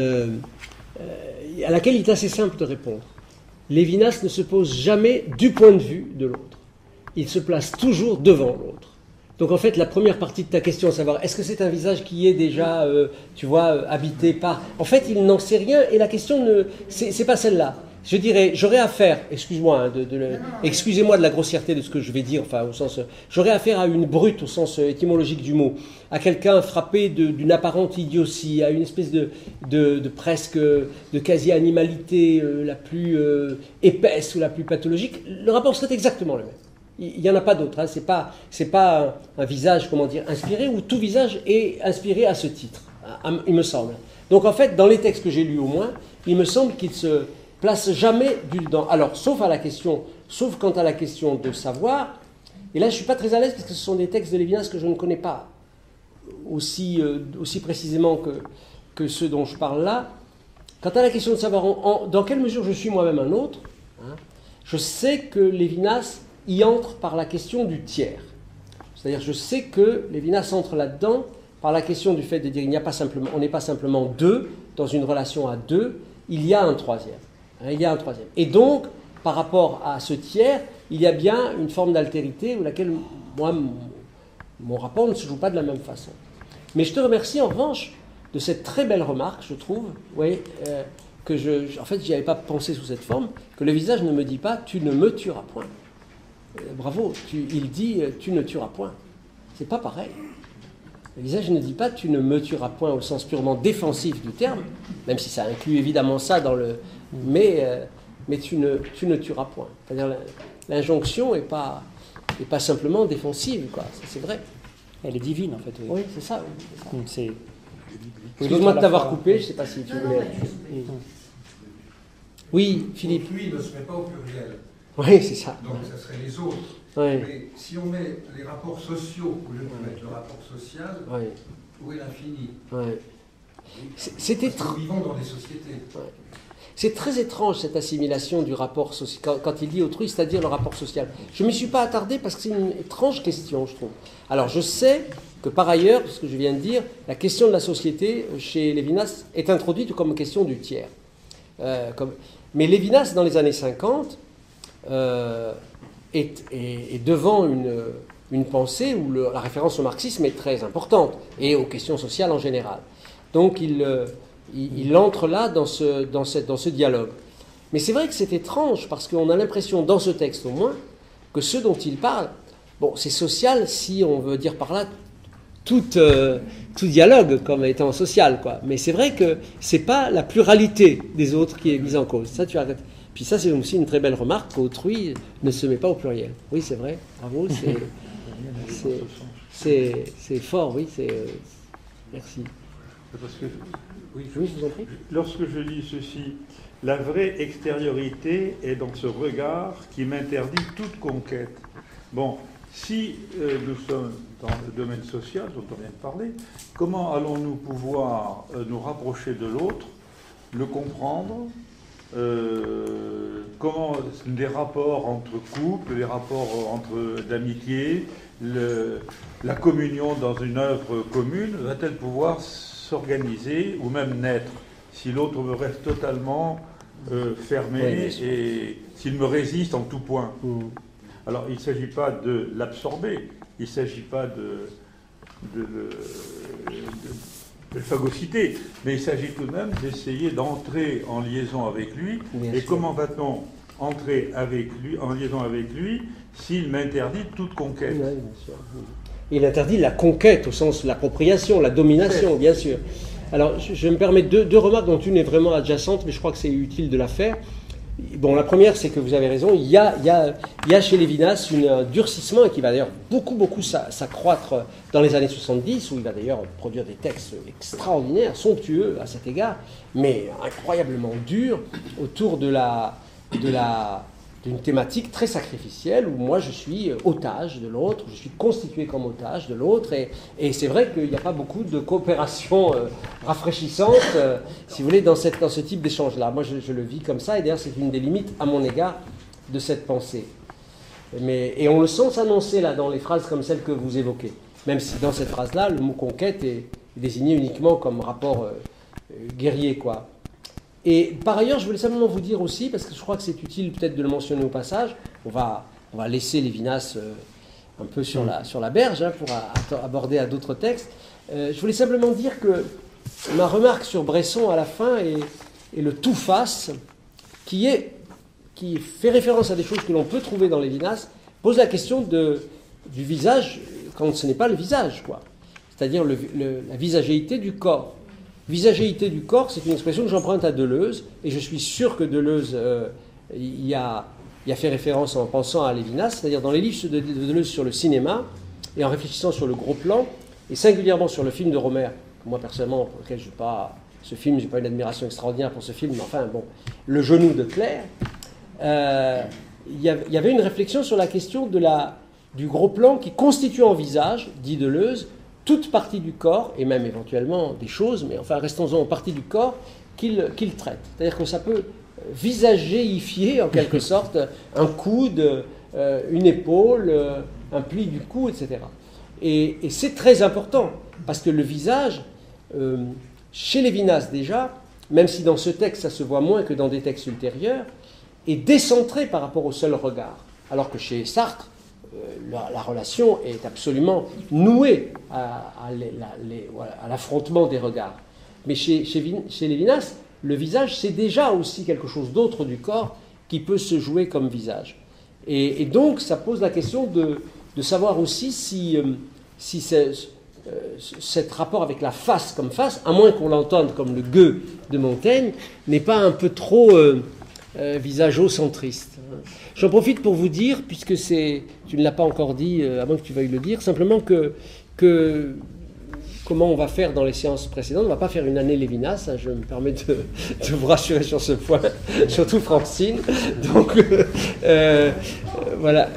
à laquelle il est assez simple de répondre. Lévinas ne se pose jamais du point de vue de l'autre. Il se place toujours devant l'autre. Donc en fait, la première partie de ta question, à savoir, est-ce que c'est un visage qui est déjà, habité par... En fait, il n'en sait rien, et la question, c'est pas celle-là. Je dirais, j'aurais affaire, excuse-moi, excusez-moi de la grossièreté de ce que je vais dire, enfin au sens, j'aurais affaire à une brute au sens étymologique du mot, à quelqu'un frappé d'une apparente idiotie, à une espèce de presque, de quasi-animalité la plus épaisse ou la plus pathologique. Le rapport serait exactement le même. Il n'y en a pas d'autre. C'est pas un visage, comment dire, inspiré, où tout visage est inspiré à ce titre, il me semble. Donc en fait, dans les textes que j'ai lus au moins, il me semble qu'il se place jamais dedans. Alors, sauf quant à la question de savoir, et là je ne suis pas très à l'aise parce que ce sont des textes de Lévinas que je ne connais pas aussi précisément que ceux dont je parle là. Quant à la question de savoir dans quelle mesure je suis moi-même un autre, je sais que Lévinas y entre par la question du tiers. C'est-à-dire, je sais que Lévinas entre là-dedans par la question du fait de dire on n'est pas simplement deux dans une relation à deux, il y a un troisième. Il y a un troisième. Et donc, par rapport à ce tiers, il y a bien une forme d'altérité où laquelle, moi, mon rapport ne se joue pas de la même façon. Mais je te remercie en revanche de cette très belle remarque, je trouve, en fait, j'y avais pas pensé sous cette forme, que le visage ne me dit pas « tu ne me tueras point ». Bravo, il dit « tu ne tueras point ». C'est pas pareil. Le visage ne dit pas « tu ne me tueras point » au sens purement défensif du terme, même si ça inclut évidemment ça dans le... Mais mais tu ne tueras point. C'est-à-dire l'injonction n'est pas simplement défensive, quoi. C'est vrai. Elle est divine, en fait. Oui, Oui, c'est ça. C'est... Excuse-moi de t'avoir coupé, je ne sais pas si tu voulais... Oui, Philippe. Autrui ne se met pas au pluriel. Oui, c'est ça. Donc, ça serait les autres. Oui. Mais si on met les rapports sociaux au lieu de mettre le rapport social, Oui. où est l'infini? Oui. C'était Nous vivons dans des sociétés. Ouais. C'est très étrange cette assimilation du rapport social, quand il dit autrui, c'est-à-dire le rapport social. Je ne m'y suis pas attardé parce que c'est une étrange question, je trouve. Alors je sais que par ailleurs, ce que je viens de dire, la question de la société chez Lévinas est introduite comme question du tiers. Mais Lévinas, dans les années 50, est devant une pensée où la référence au marxisme est très importante et aux questions sociales en général. Donc il entre là dans ce dialogue. Mais c'est vrai que c'est étrange parce qu'on a l'impression, dans ce texte au moins, que ce dont il parle, bon, c'est social si on veut dire par là tout dialogue comme étant social, quoi. Mais c'est vrai que c'est pas la pluralité des autres qui est mise en cause. Ça, tu arrêtes. Puis ça, c'est aussi une très belle remarque qu'autrui ne se met pas au pluriel. Oui, c'est vrai. Bravo. C'est fort. Oui, merci. Parce que, oui, je vous en prie. Lorsque je dis ceci, la vraie extériorité est dans ce regard qui m'interdit toute conquête. Bon, si nous sommes dans le domaine social dont on vient de parler, comment allons-nous pouvoir nous rapprocher de l'autre, le comprendre, comment des rapports entre couples, les rapports d'amitié, la communion dans une œuvre commune, va-t-elle pouvoir s'organiser ou même naître si l'autre me reste totalement fermé et s'il me résiste en tout point. Alors il ne s'agit pas de l'absorber, il ne s'agit pas de le phagocyter, mais il s'agit tout de même d'essayer d'entrer en liaison avec lui. Et comment va-t-on entrer en liaison avec lui s'il m'interdit toute conquête? Oui, bien sûr. Il interdit la conquête au sens de l'appropriation, la domination, bien sûr. Alors, je me permets deux remarques dont une est vraiment adjacente, mais je crois que c'est utile de la faire. Bon, la première, c'est que vous avez raison, il y a chez Lévinas un durcissement et qui va d'ailleurs beaucoup s'accroître dans les années 70, où il va d'ailleurs produire des textes extraordinaires, somptueux à cet égard, mais incroyablement durs, autour d'une thématique très sacrificielle où moi je suis otage de l'autre, je suis constitué comme otage de l'autre et c'est vrai qu'il n'y a pas beaucoup de coopération rafraîchissante, si vous voulez, dans ce type d'échange-là. Moi je le vis comme ça et d'ailleurs c'est une des limites à mon égard de cette pensée. Et on le sent s'annoncer là dans les phrases comme celles que vous évoquez, même si dans cette phrase-là le mot conquête est désigné uniquement comme rapport guerrier, quoi. Et par ailleurs, je voulais simplement vous dire aussi, parce que je crois que c'est utile peut-être de le mentionner au passage, on va laisser Lévinas un peu sur la berge pour aborder à d'autres textes. Je voulais simplement dire que ma remarque sur Bresson à la fin est le tout face, qui fait référence à des choses que l'on peut trouver dans Lévinas, pose la question du visage quand ce n'est pas le visage, quoi. C'est-à-dire la visagéité du corps. Visagéité du corps, c'est une expression que j'emprunte à Deleuze, et je suis sûr que Deleuze y a fait référence en pensant à Lévinas, c'est-à-dire dans les livres de Deleuze sur le cinéma, et en réfléchissant sur le gros plan, et singulièrement sur le film de Rohmer, que moi personnellement, pour lequel je n'ai pas une admiration extraordinaire pour ce film, mais enfin bon, Le genou de Claire, il y avait une réflexion sur la question du gros plan qui constitue en visage, dit Deleuze, toute partie du corps, et même éventuellement des choses, mais enfin restons-en aux parties du corps qu'il traite. C'est-à-dire que ça peut visagéifier en quelque sorte un coude, une épaule, un pli du cou, etc. Et c'est très important, parce que le visage, chez Lévinas déjà, même si dans ce texte ça se voit moins que dans des textes ultérieurs, est décentré par rapport au seul regard. Alors que chez Sartre, la relation est absolument nouée à l'affrontement des regards. Mais chez Lévinas, le visage, c'est déjà aussi quelque chose d'autre du corps qui peut se jouer comme visage. Et donc, ça pose la question de savoir aussi si cet rapport avec la face comme face, à moins qu'on l'entende comme le gueux de Montaigne, n'est pas un peu trop visageo-centriste. J'en profite pour vous dire, puisque tu ne l'as pas encore dit, à moins que tu veuilles le dire, simplement que comment on va faire dans les séances précédentes. On ne va pas faire une année Lévinas, je me permets de vous rassurer sur ce point, surtout Francine. Donc, voilà.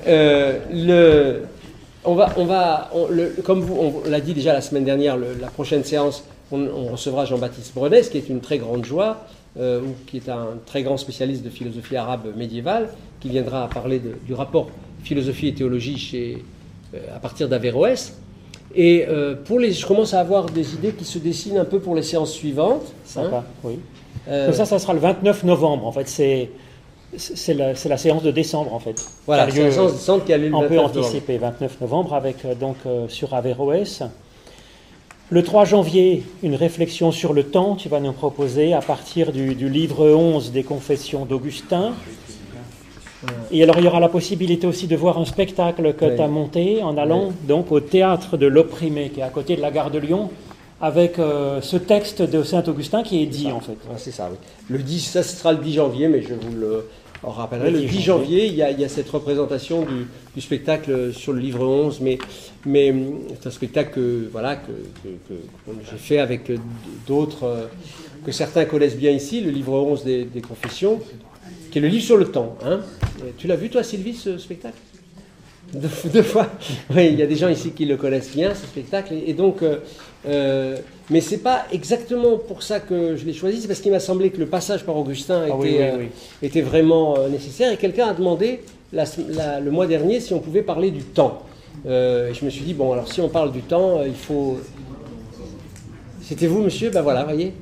Comme on l'a dit déjà la semaine dernière, la prochaine séance, on recevra Jean-Baptiste Brenès, qui est une très grande joie, qui est un très grand spécialiste de philosophie arabe médiévale, qui viendra parler du rapport philosophie et théologie à partir d'Averroès. Et je commence à avoir des idées qui se dessinent un peu pour les séances suivantes. Sympa, oui. Donc ça sera le 29 novembre, en fait. C'est la séance de décembre, en fait. Voilà, c'est la séance de décembre qui a lieu le 29 novembre. On peut anticiper 29 novembre avec, sur Averroès. Le 3 janvier, une réflexion sur le temps, tu vas nous proposer à partir du livre 11 des Confessions d'Augustin. Et alors il y aura la possibilité aussi de voir un spectacle que tu as monté en allant donc au théâtre de l'Opprimé, qui est à côté de la gare de Lyon, avec ce texte de Saint-Augustin qui est dit en fait. C'est ça, oui. Ça sera le 10 janvier, mais je vous le rappellerai. Le 10 janvier, il y a cette représentation du spectacle sur le livre 11, mais c'est un spectacle que j'ai fait avec d'autres, que certains connaissent bien ici, le livre 11 des Confessions, qui est le livre sur le temps. Hein. Tu l'as vu, toi, Sylvie, ce spectacle ? Deux fois. Oui, il y a des gens ici qui le connaissent bien, ce spectacle. Et donc, mais c'est pas exactement pour ça que je l'ai choisi, c'est parce qu'il m'a semblé que le passage par Augustin était vraiment nécessaire. Et quelqu'un a demandé le mois dernier si on pouvait parler du temps. Et je me suis dit, bon, alors si on parle du temps, il faut... C'était vous, monsieur ? Ben voilà, voyez.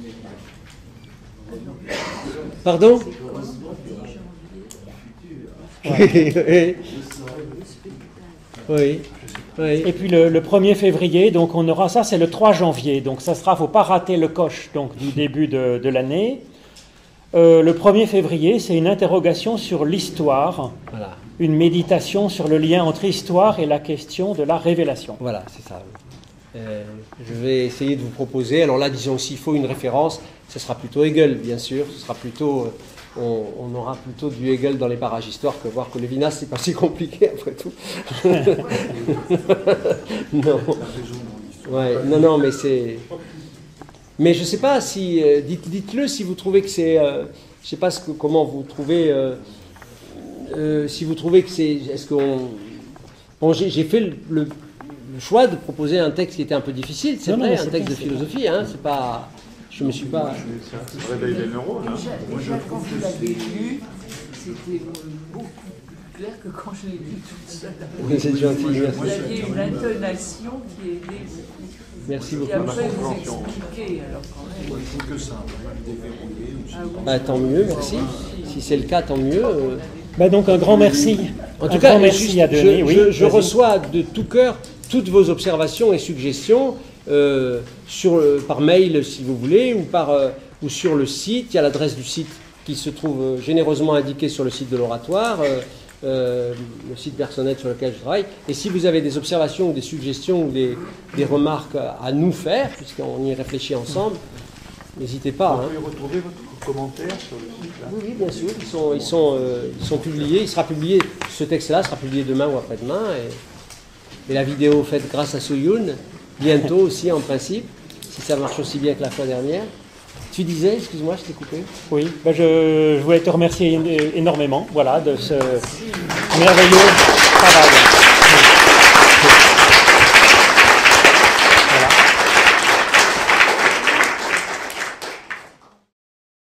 Pardon ? Oui. Et puis le 1er février, donc on aura ça, c'est le 3 janvier. Donc ça sera, faut pas rater le coche donc, du début de l'année. Le 1er février, c'est une interrogation sur l'histoire, une méditation sur le lien entre histoire et la question de la révélation. Voilà, c'est ça. Je vais essayer de vous proposer, alors là, disons, s'il faut une référence, ce sera plutôt Hegel, bien sûr, ce sera plutôt... On aura plutôt du Hegel dans les parages histoires que voir que Lévinas, c'est pas si compliqué après tout. Non. Ouais, non, mais c'est... Mais je sais pas si... dites-le si vous trouvez que c'est... je sais pas comment vous trouvez... si vous trouvez que c'est... Est-ce qu'on... Bon, j'ai fait le choix de proposer un texte qui était un peu difficile, c'est vrai, un texte de philosophie, hein, c'est pas... Je me suis pas... Ça réveille les neurones. Moi, quand vous l'avez lu, c'était beaucoup plus clair que quand je l'ai lu toute seule. Oui, c'est gentil. Vous aviez une intonation qui aidait beaucoup. Merci beaucoup. Et après, vous expliquez, alors quand même. Il faut que ça, déverrouiller. Bah, tant mieux, merci. Si c'est le cas, tant mieux. Donc un grand merci. En tout cas, merci à donner. Je reçois de tout cœur toutes vos observations et suggestions. Par mail si vous voulez ou sur le site. Il y a l'adresse du site qui se trouve généreusement indiquée sur le site de l'Oratoire, le site personnel sur lequel je travaille. Et si vous avez des observations ou des suggestions ou des remarques à nous faire, puisqu'on y réfléchit ensemble, n'hésitez pas. Vous pouvez retrouver votre commentaire sur le site là. Oui, bien sûr, ils sont publiés. Il sera publié, ce texte-là sera publié demain ou après-demain, et la vidéo faite grâce à Soyoun bientôt aussi en principe, si ça marche aussi bien que la fois dernière. Tu disais, excuse-moi, je t'ai coupé. Oui, je voulais te remercier énormément, de ce merveilleux travail.